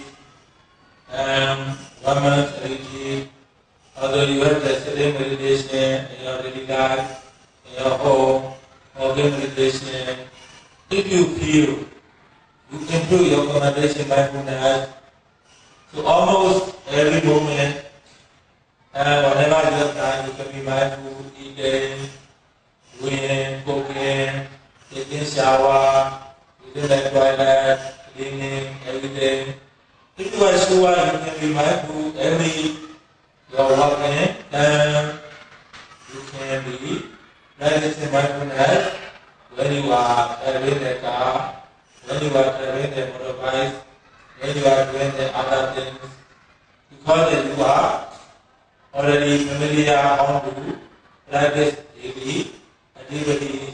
1 month retreat, although you have yesterday meditation in your daily life, in your home, organ meditation, if you feel you improve your concentration mindfulness, so almost every moment, whenever you have time, you can be mindful, eating, doing, cooking, taking shower, using the toilet, cleaning, everything. If you are sure you can be mindful every you're walking, then you can be practicing mindfulness when you are driving the car, when you are driving the motorbike, when you are doing the other things, because you are already familiar how to practice daily activities.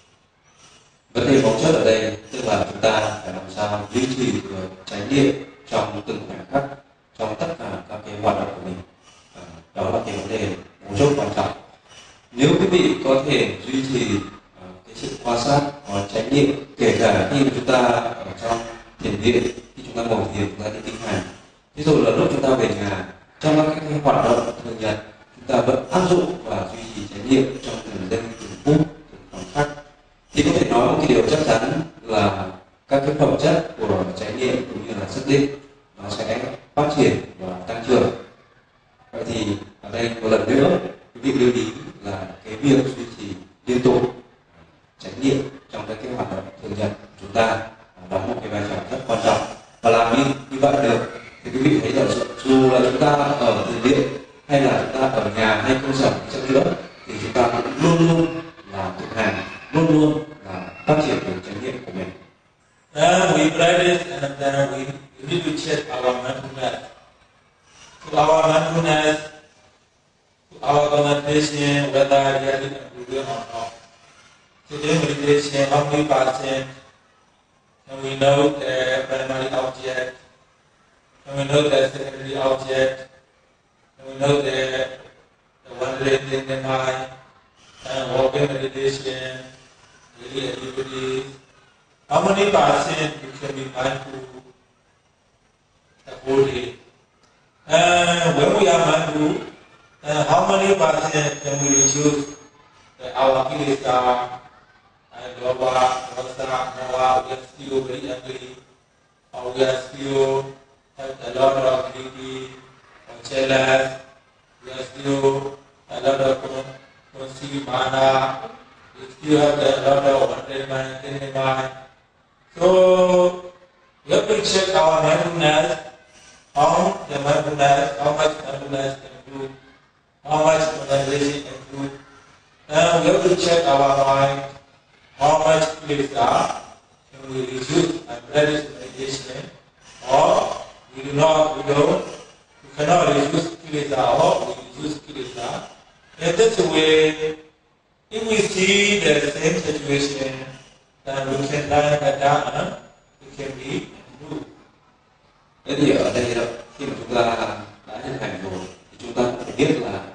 Vấn đề mấu chốt ở đây tức là chúng ta phải làm sao duy trì được chánh niệm trong từng khoảnh khắc, trong tất cả các cái hoạt động của mình. Đó là cái vấn đề mấu chốt quan trọng. Nếu quý vị có thể duy trì cái sự quan sát có chánh niệm, kể cả khi chúng ta ở trong thiền viện, khi chúng ta ngồi thiền, chúng ta đi kinh hành, ví dụ là lúc chúng ta về nhà, trong các cái hoạt động thường nhật, chúng ta vẫn áp dụng và duy trì chánh niệm trong từng giây, từng phút, từng khoảnh khắc, thì có thể nói một cái điều chắc chắn là các cái phẩm chất của chánh niệm cũng như là sức định nó sẽ phát triển và tăng trưởng. Vậy thì ở đây một lần nữa quý vị lưu ý là cái việc duy trì liên tục chánh niệm trong các cái hoạt động thường nhật của chúng ta đóng một cái vai trò rất quan trọng. Và làm như vậy được thì quý vị thấy là dù là chúng ta ở thiền viện hay là chúng ta ở nhà hay công sở chăng nữa thì chúng ta cũng luôn luôn là thực hành, luôn luôn là phát triển được chánh niệm của mình. We practice and then we need to check our mindfulness. So our mindfulness, our concentration, whether we are improving or not. Today meditation, how many percent can we know the primary object? Can we know the secondary object? Can we know the wandering in the mind? And walking meditation, daily activities. How many percent you can be mindful the whole day? And when we are mindful, how many percent can we reduce our kilesa, loba, rasa, nawa, we are still very angry, or we are still have a lot of greedy or jealous, we are still a lot of conceive mana, we still have a lot of wandering mind, thinking mind. So we have to check our mindfulness, how much mindfulness can improve, how much concentration can improve. And we have to check our mind, how much kilesa can we reduce and practice meditation, or we cannot reduce kilesa, or we reduce kilesa. In this way, if we see the same situation, then we can learn better, we can be improved. Thế thì ở đây khi mà chúng ta đã thực hành rồi thì chúng ta cũng phải biết là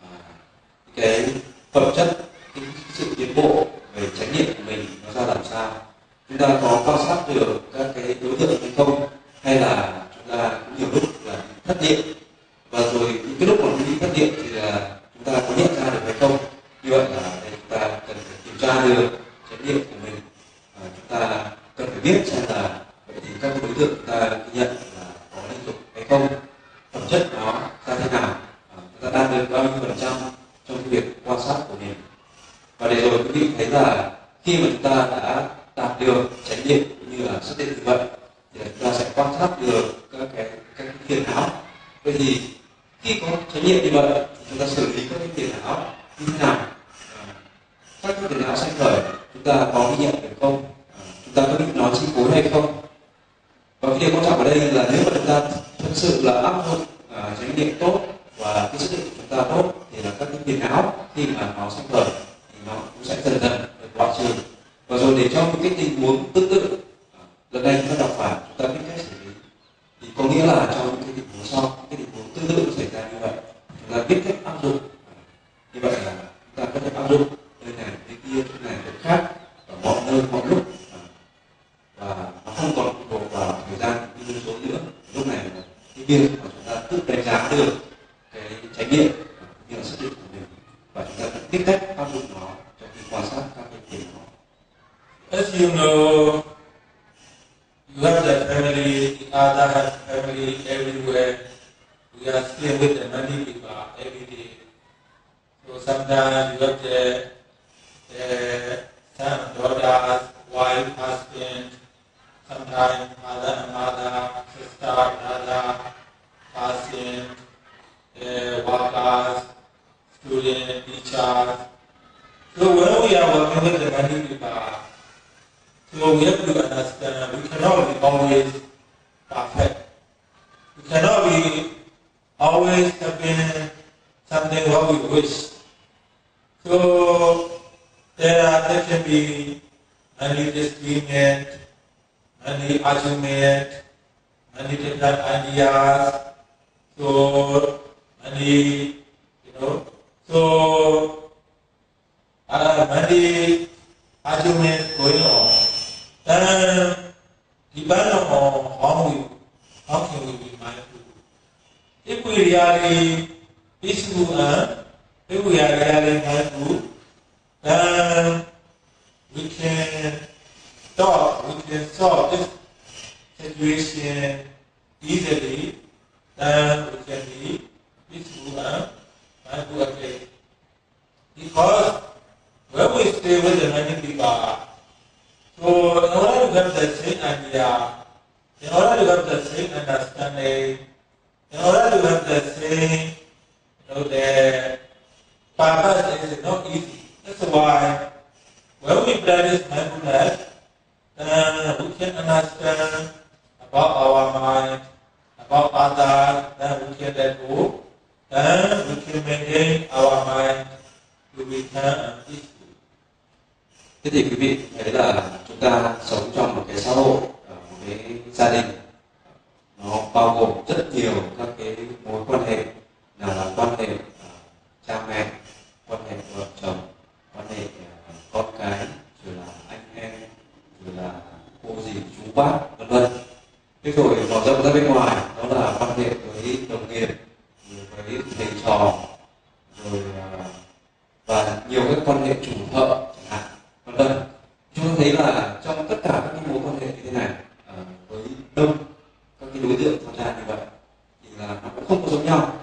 cái phẩm chất, cái sự tiến bộ về chánh niệm của mình nó ra làm sao. Chúng ta có quan sát được các cái đối tượng hay không, hay là chúng ta cũng nhiều lúc là thất niệm, và rồi những cái lúc mà bị thất niệm thì là chúng ta có nhận ra được hay không. Như vậy là đây chúng ta cần phải kiểm tra được chánh niệm của mình. Chúng ta cần phải biết xem là vậy thì các đối tượng chúng ta ghi nhận là có liên tục hay không, phẩm chất nó ra thế nào, chúng ta đạt được bao nhiêu phần trăm trong cái việc quan sát của mình. Và để rồi quý vị thấy là khi mà chúng ta đã đạt được chánh niệm cũng như là xác định như vậy thì chúng ta sẽ quan sát được các phiền não. Vậy thì khi có chánh niệm như vậy thì chúng ta xử lý các phiền não như thế nào? Các phiền não sanh khởi chúng ta có ghi nhận được không? Chúng ta có bị nó chi phối hay không? Và cái điều quan trọng ở đây là nếu mà chúng ta thực sự là áp dụng chánh niệm tốt và cái sức định của chúng ta tốt thì là các cái phiền não khi mà nó sinh khởi thì nó cũng sẽ dần dần được loại trừ. Và rồi để cho những cái tình huống tương tự lần này chúng ta gặp phải, chúng ta biết cách xử lý, thì có nghĩa là trong những cái tình huống sau, những cái tình huống tương tự xảy ra như vậy, chúng ta biết cách áp dụng. Như vậy là chúng ta có thể áp dụng nơi này, nơi kia, chỗ này, chỗ khác, ở mọi nơi, mọi lúc, và nó không còn phụ thuộc vào thời gian như số nữa. Lúc này là cái việc mà chúng ta tự đánh giá được cái trải nghiệm như là sức định của mình, và chúng ta biết cách áp dụng nó trong khi quan sát các cái điểm đó. As you know, you have the family, the other has family everywhere. We are staying with the many people every day. So sometimes you have the son, daughters, wife, husband, sometimes father and mother, sister, brother, cousin, workers, students, teachers. So when we are working with the many people, so we have to understand we cannot be always perfect. We cannot be always having something what we wish. So there can be many disagreement, many argument, many different ideas. So many, many arguments going on. Then depend on how can we be mindful. If we really peaceful and if we are really mindful, then we can solve this situation easily. Then we can be peaceful and mindful again. Because when we stay with the many people, so in order to have the same idea, in order to have the same understanding, in order to have the same, the purpose is not easy. That's why when we practice mindfulness, then we can understand about our mind, about others, then we can let go, then we can maintain our mind to become peaceful. Thế thì quý vị thấy là chúng ta sống trong một cái xã hội, một cái gia đình, nó bao gồm rất nhiều các cái mối quan hệ, nào là quan hệ cha mẹ, quan hệ vợ chồng, quan hệ con cái, rồi là anh em, rồi là cô dì chú bác, vân vân. Thế rồi mở rộng ra bên ngoài, đó là quan hệ với đồng nghiệp, rồi với thầy trò, rồi và nhiều các quan hệ chủ thợ chẳng hạn, vân vân. Chúng ta thấy là trong tất cả các mối quan hệ như thế này, với đông các cái đối tượng tham gia như vậy, thì là nó cũng không có giống nhau.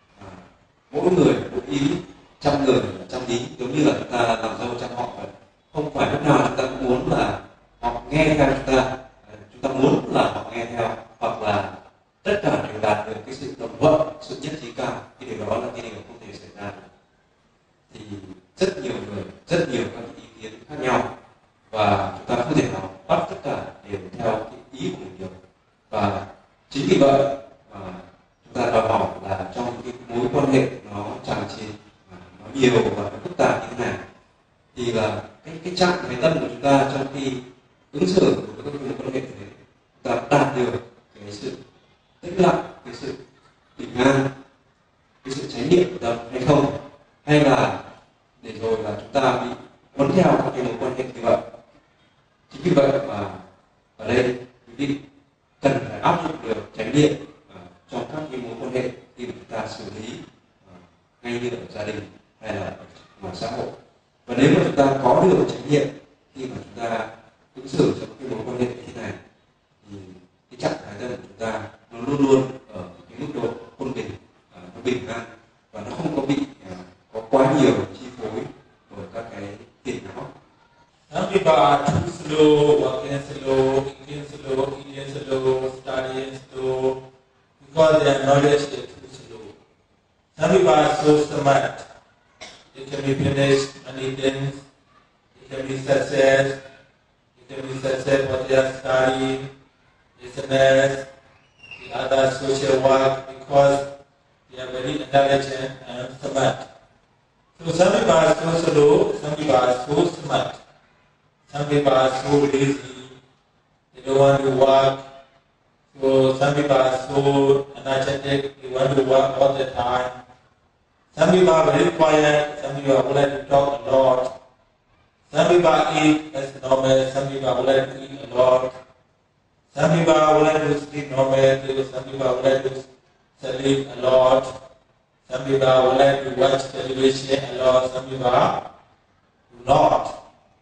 Mỗi người một ý, trăm người trăm ý, giống như là chúng ta làm dâu trăm họ vậy. Không phải lúc nào chúng ta cũng muốn là họ nghe theo chúng ta muốn là họ nghe theo, hoặc là tất cả đều đạt được cái sự đồng thuận, sự nhất trí cao. Cái điều đó là cái điều không thể xảy ra được. Thì rất nhiều người, rất nhiều các ý kiến khác nhau, và chúng ta không thể nào bắt tất cả đều theo cái ý của mình được. Và chính vì vậy mà chúng ta đòi hỏi là trong cái mối quan hệ nó tràn trề, nó nhiều và nó phức tạp như thế này, thì là cái trạng thái tâm của chúng ta trong khi ứng xử với các mối quan hệ thế, chúng ta đạt được cái sự tĩnh lặng, cái sự bình an, cái sự chánh niệm của tâm hay không, hay là để rồi là chúng ta bị cuốn theo các cái mối quan hệ như vậy. Chính vì vậy mà ở đây quý vị cần phải áp dụng được chánh niệm trong các cái mối quan hệ khi mà chúng ta xử lý ngay như ở gia đình hay là ở ngoài xã hội. Và nếu mà chúng ta có được chánh niệm khi mà chúng ta ứng xử trong cái mối quan hệ như thế này, thì cái trạng thái tâm của chúng ta nó luôn luôn ở cái mức độ quân bình, nó bình an, và nó không có bị có quá nhiều chi phối bởi các cái phiền não. Some people are too slow, working slow, eating slow, studying slow, because their knowledge is too slow. Some people are so smart, they can be finished many things, they can be success what they are studying, it's business, the other social work, because they are very intelligent and smart. So some people are so slow, some people are so smart. Some people are so lazy, they don't want to work. So some people are so energetic, they want to work all the time. Some people are very quiet, some people would like to talk a lot. Some people eat as normal, some people would like to eat a lot. Some people would like to sleep normal, some people would like to sleep a lot. Some people would like to watch television a lot, some people do not.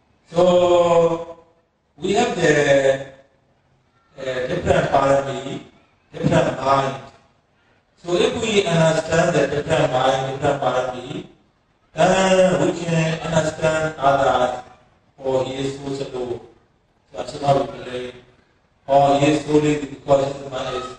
So we have the different parami, different mind. So if we understand the different mind, different parami, then we can understand others. Oh, he is so slow. So that's how we play. Oh, he is so lazy because his mind is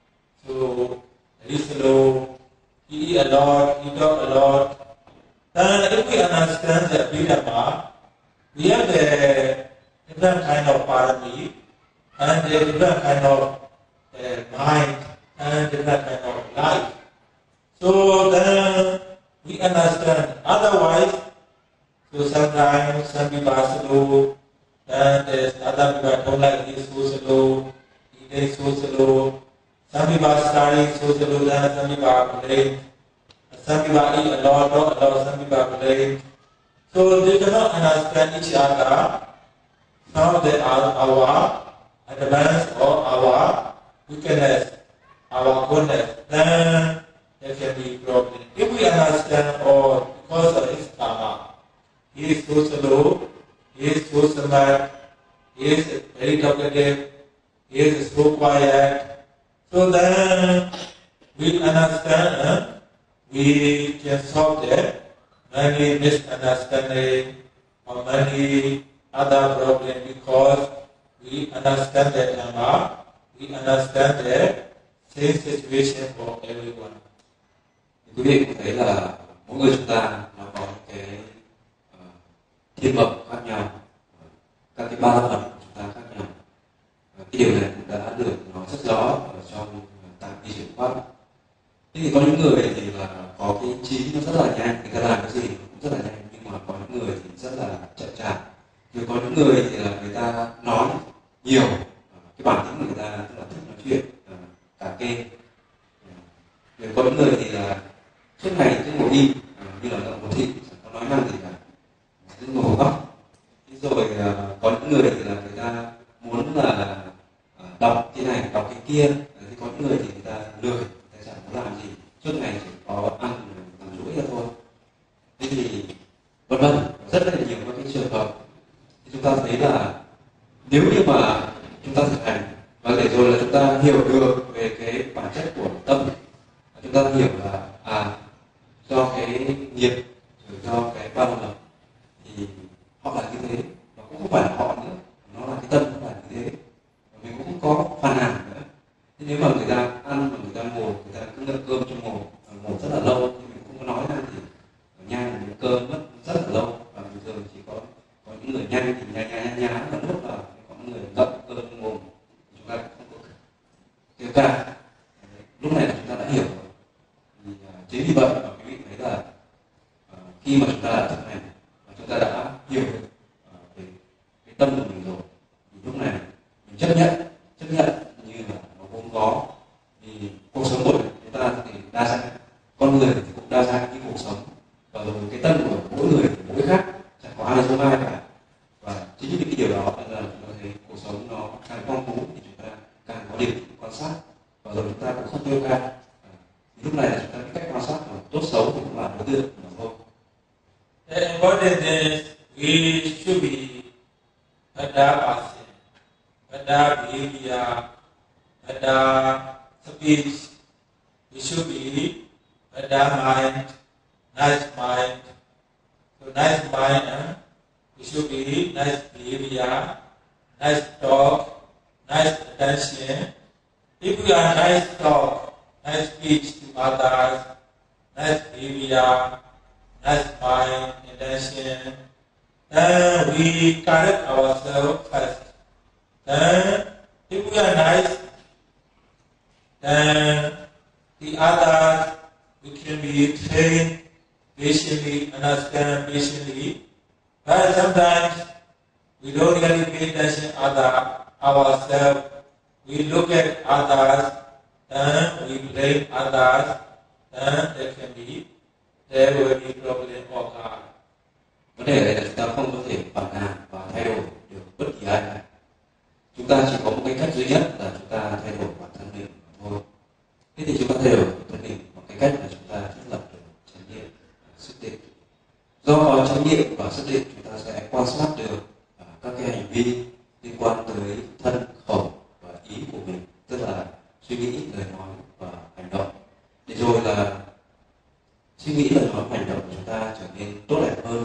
so very slow. He eat a lot, he talk a lot. Then if we understand the Abhidhamma, we have the different kind of parami and the different kind of mind and different kind of life. So then we understand. Otherwise, so sometimes some people are slow, and there's other people don't like this so slow, he is so slow. Some people are studying so slow, then some people are playing. Some people eat a lot, talk a lot, some people are playing. So they cannot understand each other. Now they are our advance or our weakness, our goodness. Then there can be problem. If we understand or because of his karma, he is so slow, he is so smart, he is very talkative, he is so quiet. So then we understand, we can solve that many misunderstanding or many other problems because we understand the Dhamma, we understand the same situation for everyone. Quý vị cũng thấy là mỗi người chúng ta nó có cái thiên bẩm khác nhau, các cái ba la mật của chúng ta khác nhau. Cái điều này cũng đã được nói rất rõ ở trong tạng Di Chuyển Pháp. Thế thì có những người thì là có cái trí nó rất là nhanh, người ta làm cái gì cũng rất là nhanh, nhưng mà có những người thì rất là chậm chạp. Rồi có những người thì là người ta nói nhiều, cái bản tính của người ta tức là thích nói chuyện, cả kê. Rồi có những người thì là suốt ngày cứ ngồi im, như là một thị, không nói năng gì cả, cứ ngồi góc. Rồi có những người thì là người ta muốn là đọc cái này, đọc cái kia. Thì có những người thì người ta lười, người ta chẳng có làm gì, suốt ngày chỉ có ăn làm rũi ra thôi. Thế thì vân vân, rất là nhiều các cái trường hợp. Thì chúng ta thấy là nếu như mà chúng ta thực hành và để rồi là chúng ta hiểu được về cái bản chất của tâm, chúng ta hiểu là do cái nghiệp rồi do cái ba la mật thì họ là như thế, nó cũng không phải là họ nữa, nó là cái tâm nó là như thế, và mình cũng không có phàn nàn nữa. Thế nếu mà người ta ăn mà người ta ngồi, người ta cứ ngậm cơm trong ngồi rất là lâu thì mình không có nói ra thì nhai một cơm mất rất là lâu, và bình thường chỉ có những người nhai thì nhai và nuốt vào, có những người ngậm cơm trong mồm chúng ta không có kêu ca. Lúc này là chúng ta đã hiểu rồi. Thì chính vì vậy mà quý vị thấy là khi mà chúng ta đã thực hành và chúng ta đã hiểu được về cái tâm của mình rồi, thì lúc này mình chấp nhận như là nó vốn có. Thì cuộc sống của chúng ta thì đa dạng, con người thì cũng đa dạng như cuộc sống, và rồi cái tâm của mỗi người thì mỗi khác, chẳng có ai giống ai cả. Và chính vì cái điều đó là chúng ta thấy cuộc sống nó càng phong phú thì chúng ta càng có điểm quan sát, và rồi chúng ta cũng không tiêu ca. Lúc này là chúng ta biết cách quan sát là tốt xấu thì cũng là đối tượng mà thôi. The important is we should be better person, better behavior, better speech. We should be better mind, nice mind. So nice mind, we should be nice behavior, nice talk, nice attention. If we are nice talk, nice speech to others, nice behavior, nice mind, intention, then we correct ourselves first. Then if we are nice then the others we can be trained patiently, understand patiently. But sometimes we don't really pay attention to ourselves. We look at others, then we blame others, then there will be problem occur. Vấn đề là chúng ta không có thể phản nàn và thay đổi được bất kỳ ai cả. Chúng ta chỉ có một cái cách duy nhất là chúng ta thay đổi bản thân mình thôi. Thế thì chúng ta thay đổi bản thân mình bằng cái cách là chúng ta thiết lập được chánh niệm, sức định. Do có chánh niệm và sức định, chúng ta sẽ quan sát được các cái hành vi liên quan tới thân, khẩu và ý của mình, tức là suy nghĩ, lời nói và hành động. Để rồi là suy nghĩ, lời nói và hành động của chúng ta trở nên tốt đẹp hơn,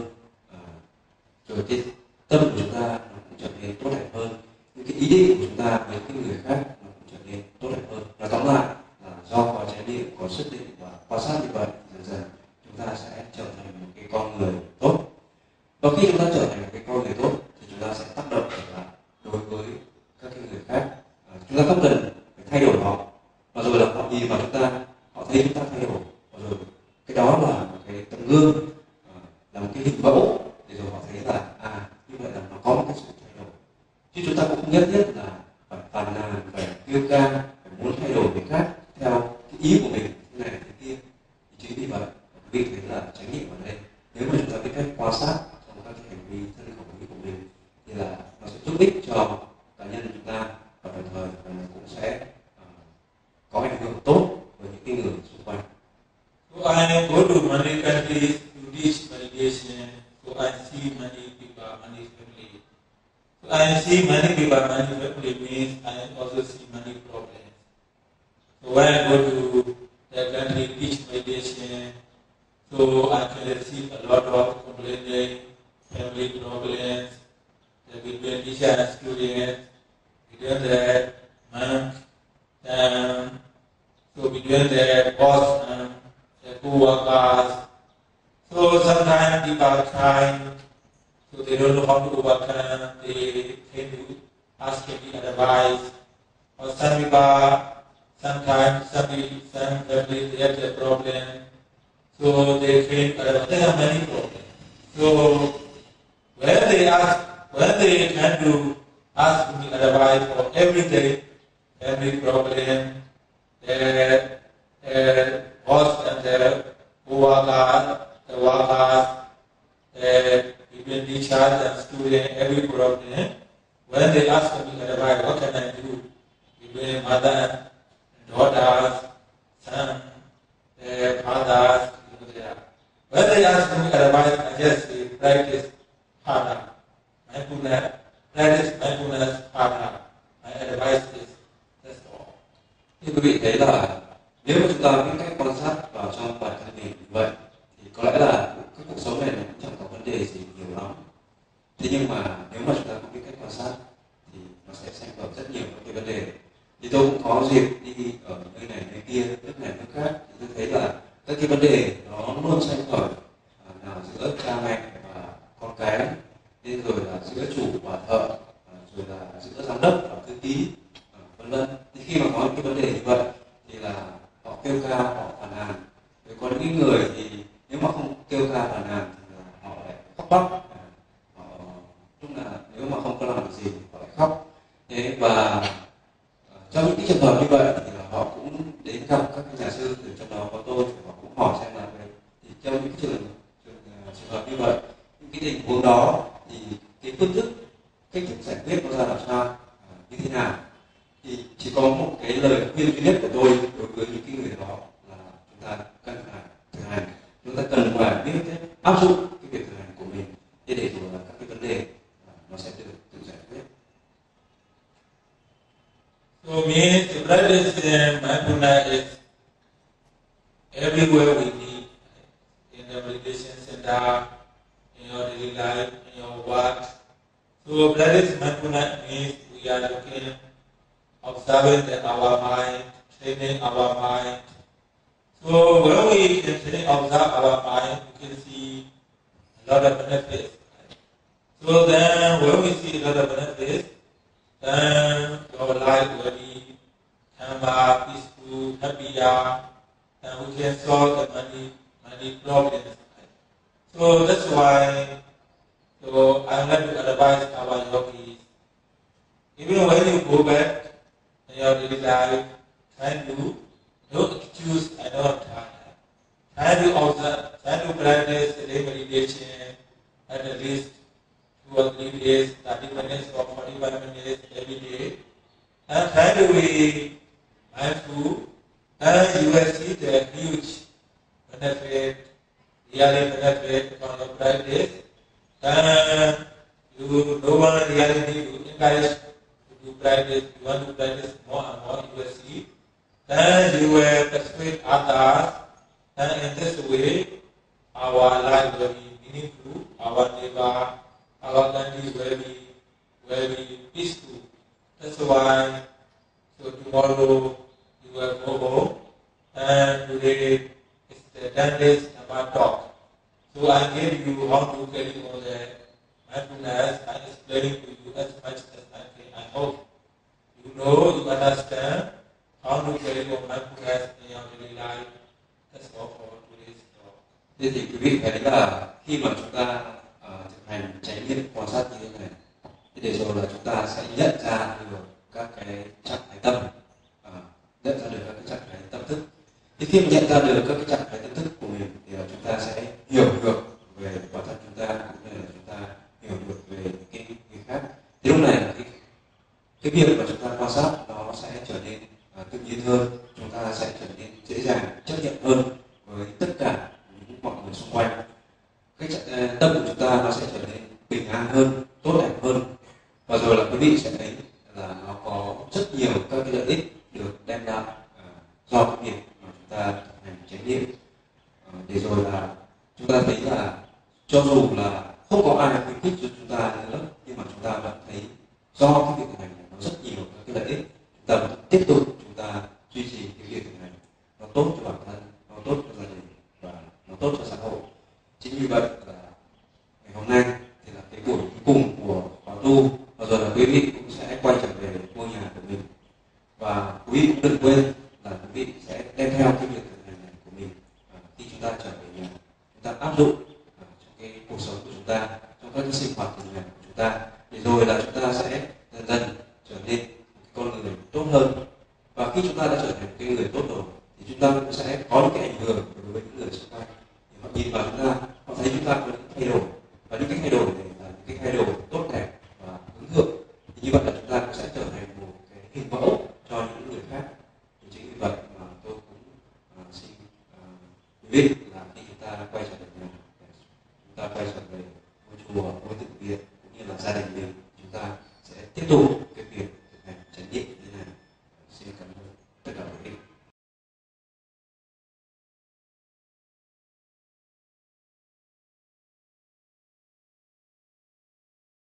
rồi cái tâm của chúng ta nó cũng trở nên tốt đẹp hơn, những cái ý định của chúng ta với cái người khác nó cũng trở nên tốt đẹp hơn. Và tóm lại là do có chánh niệm, có sức định và quan sát như vậy, dần dần chúng ta sẽ trở thành một cái con người tốt. Và khi chúng ta trở thành một cái con người tốt thì chúng ta sẽ tác động lại đối với các cái người khác. Chúng ta không cần phải thay đổi họ, mà rồi là họ nhìn vào chúng ta, họ thấy chúng ta thay đổi, và rồi cái đó là một cái tấm gương, là một cái hình mẫu để rồi họ thấy là như vậy là nó có một cái sự thay đổi. Chứ chúng ta cũng không nhất thiết là phải phàn nàn, phải kêu ca, phải muốn thay đổi người khác theo cái ý của mình thế này thế kia. Thì chính vì vậy quý vị thấy là chánh niệm ở đây, nếu mà chúng ta biết cách quan sát trong các cái hành vi thân khẩu ý của mình thì là nó sẽ giúp ích cho cá nhân chúng ta, và đồng thời là nó cũng sẽ có ảnh hưởng tốt với những cái người xung quanh. So I go to many countries to teach meditation. So I see many people, many family. So I see many people, many family means I also see many problems. So when I go to that country teach meditation, so I can receive a lot of complaining, family problems, between teacher and students, between the monk, so between the boss and the co-workers. So sometimes people try, so they don't know how to overcome, they tend to ask me advice. Or some people, sometimes some families they have a problem, so they claim advice. There are many problems. So when they can do ask me advice for everything, every problem, the boss and the workers, even teachers and students, every problem. When they ask me advice, what can I do? Between mother and daughters, son, fathers, when they ask me advice, I just say, practice harder. Practice mindfulness harder. My advice is, that's all. Như quý vị thấy là nếu mà chúng ta biết cách quan sát vào trong bản thân mình như vậy thì có lẽ là cái cuộc sống này nó cũng chẳng có vấn đề gì nhiều lắm. Thế nhưng mà nếu mà chúng ta không biết cách quan sát thì nó sẽ sanh khởi rất nhiều các cái vấn đề. Thì tôi cũng có dịp đi ở nơi này nơi kia, nước này nước khác, thì tôi thấy là các cái vấn đề nó luôn sanh khởi nào giữa cha mẹ và con cái, nên rồi là giữa chủ và thợ, rồi là giữa giám đốc và thư ký, vân vân. Thì khi mà có những cái vấn đề như vậy thì là họ kêu ca, họ phàn nàn. Rồi có những người thì nếu mà không kêu ca phàn nàn thì là họ lại khóc lóc. Chung là nếu mà không có làm được gì thì họ lại khóc. Thế và trong những cái trường hợp như vậy thì là họ cũng đến gặp các cái nhà sư, từ trong đó có tôi, thì họ cũng hỏi xem là thì trong những cái trường hợp như vậy, những cái tình huống đó thì cái phương thức, cách thức giải quyết nó ra làm sao, như thế nào. Thì chỉ có một cái lời khuyên duy nhất của tôi đối với những cái người đó là chúng ta cần phải thực hành, chúng ta cần phải biết cách áp dụng cái việc thực hành của mình để rồi là các cái vấn đề nó sẽ được tự giải quyết. So means to practice mindfulness is everywhere we need, in the meditation center, in your daily life, in your work. So practice mindfulness means we are looking, observing our mind, training our mind. So when we can observe our mind, we can see a lot of benefits. So then when we see a lot of benefits, then your life will be peaceful, happier, and we can solve the money problems. So that's why I would like to advise our yogis. Even when you go back in your daily life, try to don't excuse another time. Try to observe, try to practice daily meditation at least 2 or 3 days, 30 minutes or 45 minutes every day. And try to be mindful, and you will see the huge benefit, really benefit from your practice. And you no one really need to encourage to do practice. You want to practice more and more, you will see. Then you will persuade others, and in this way, our life will be meaningful, our neighbor, our country will be peaceful. That's why, so tomorrow you will go home, and today is the 10 days about talk. So I gave you how to carry on the mindfulness and explaining to you as much as I can. I hope you know, you understand how to carry on mindfulness in your daily life. That's all for today's talk. Thế thì quý vị thấy là khi mà chúng ta thực hành chánh niệm quan sát như thế này, thì để rồi là chúng ta sẽ nhận ra được các cái trạng thái tâm, nhận ra được các cái trạng thái tâm thức. Thì khi mà nhận ra được các cái trạng thái tâm thức của mình thì là chúng ta sẽ hiểu được về bản thân chúng ta, cũng như là chúng ta hiểu được về cái người khác. Thì lúc này là cái việc mà chúng ta quan sát nó sẽ trở nên tự nhiên hơn, chúng ta sẽ trở nên dễ dàng chấp nhận hơn với tất cả những mọi người xung quanh. Cái tâm của chúng ta nó sẽ trở nên bình an hơn, tốt đẹp hơn, và rồi là quý vị sẽ thấy là nó có rất nhiều các cái lợi ích được đem lại do cái việc mà chúng ta thực hành chánh niệm. Để rồi là chúng ta thấy là cho dù là không có ai khuyến khích cho chúng ta nữa, nhưng mà chúng ta vẫn thấy do cái việc thực hành này nó rất nhiều các cái lợi ích, chúng ta vẫn tiếp tục chúng ta duy trì cái việc thực hành. Nó tốt cho bản thân, nó tốt cho gia đình và nó tốt cho xã hội. Chính vì vậy là ngày hôm nay thì là cái buổi cuối cùng của khóa tu, và rồi là quý vị cũng sẽ quay trở về ngôi nhà của mình, và quý vị cũng đừng quên là quý vị sẽ đem theo cái việc thực hành này của mình khi chúng ta trở về nhà, chúng ta áp dụng trong cái cuộc sống của chúng ta, trong các cái sinh hoạt thường ngày của chúng ta, để rồi là chúng ta sẽ dần dần trở nên một con người tốt hơn. Và khi chúng ta đã trở thành một cái người tốt rồi thì chúng ta cũng sẽ có những cái ảnh hưởng đối với những người xung quanh. Thì họ nhìn vào chúng ta, họ thấy chúng ta có những thay đổi, và những cái thay đổi này là những cái thay đổi tốt đẹp và hướng thượng. Thì như vậy là chúng ta cũng sẽ trở thành một cái hình mẫu cho những người khác. Thì chính vì vậy mà tôi cũng xin quý vị là khi chúng ta quay trở về nhà, chúng ta quay trở về ngôi chùa, ngôi tự viện cũng như là gia đình mình, chúng ta sẽ tiếp tục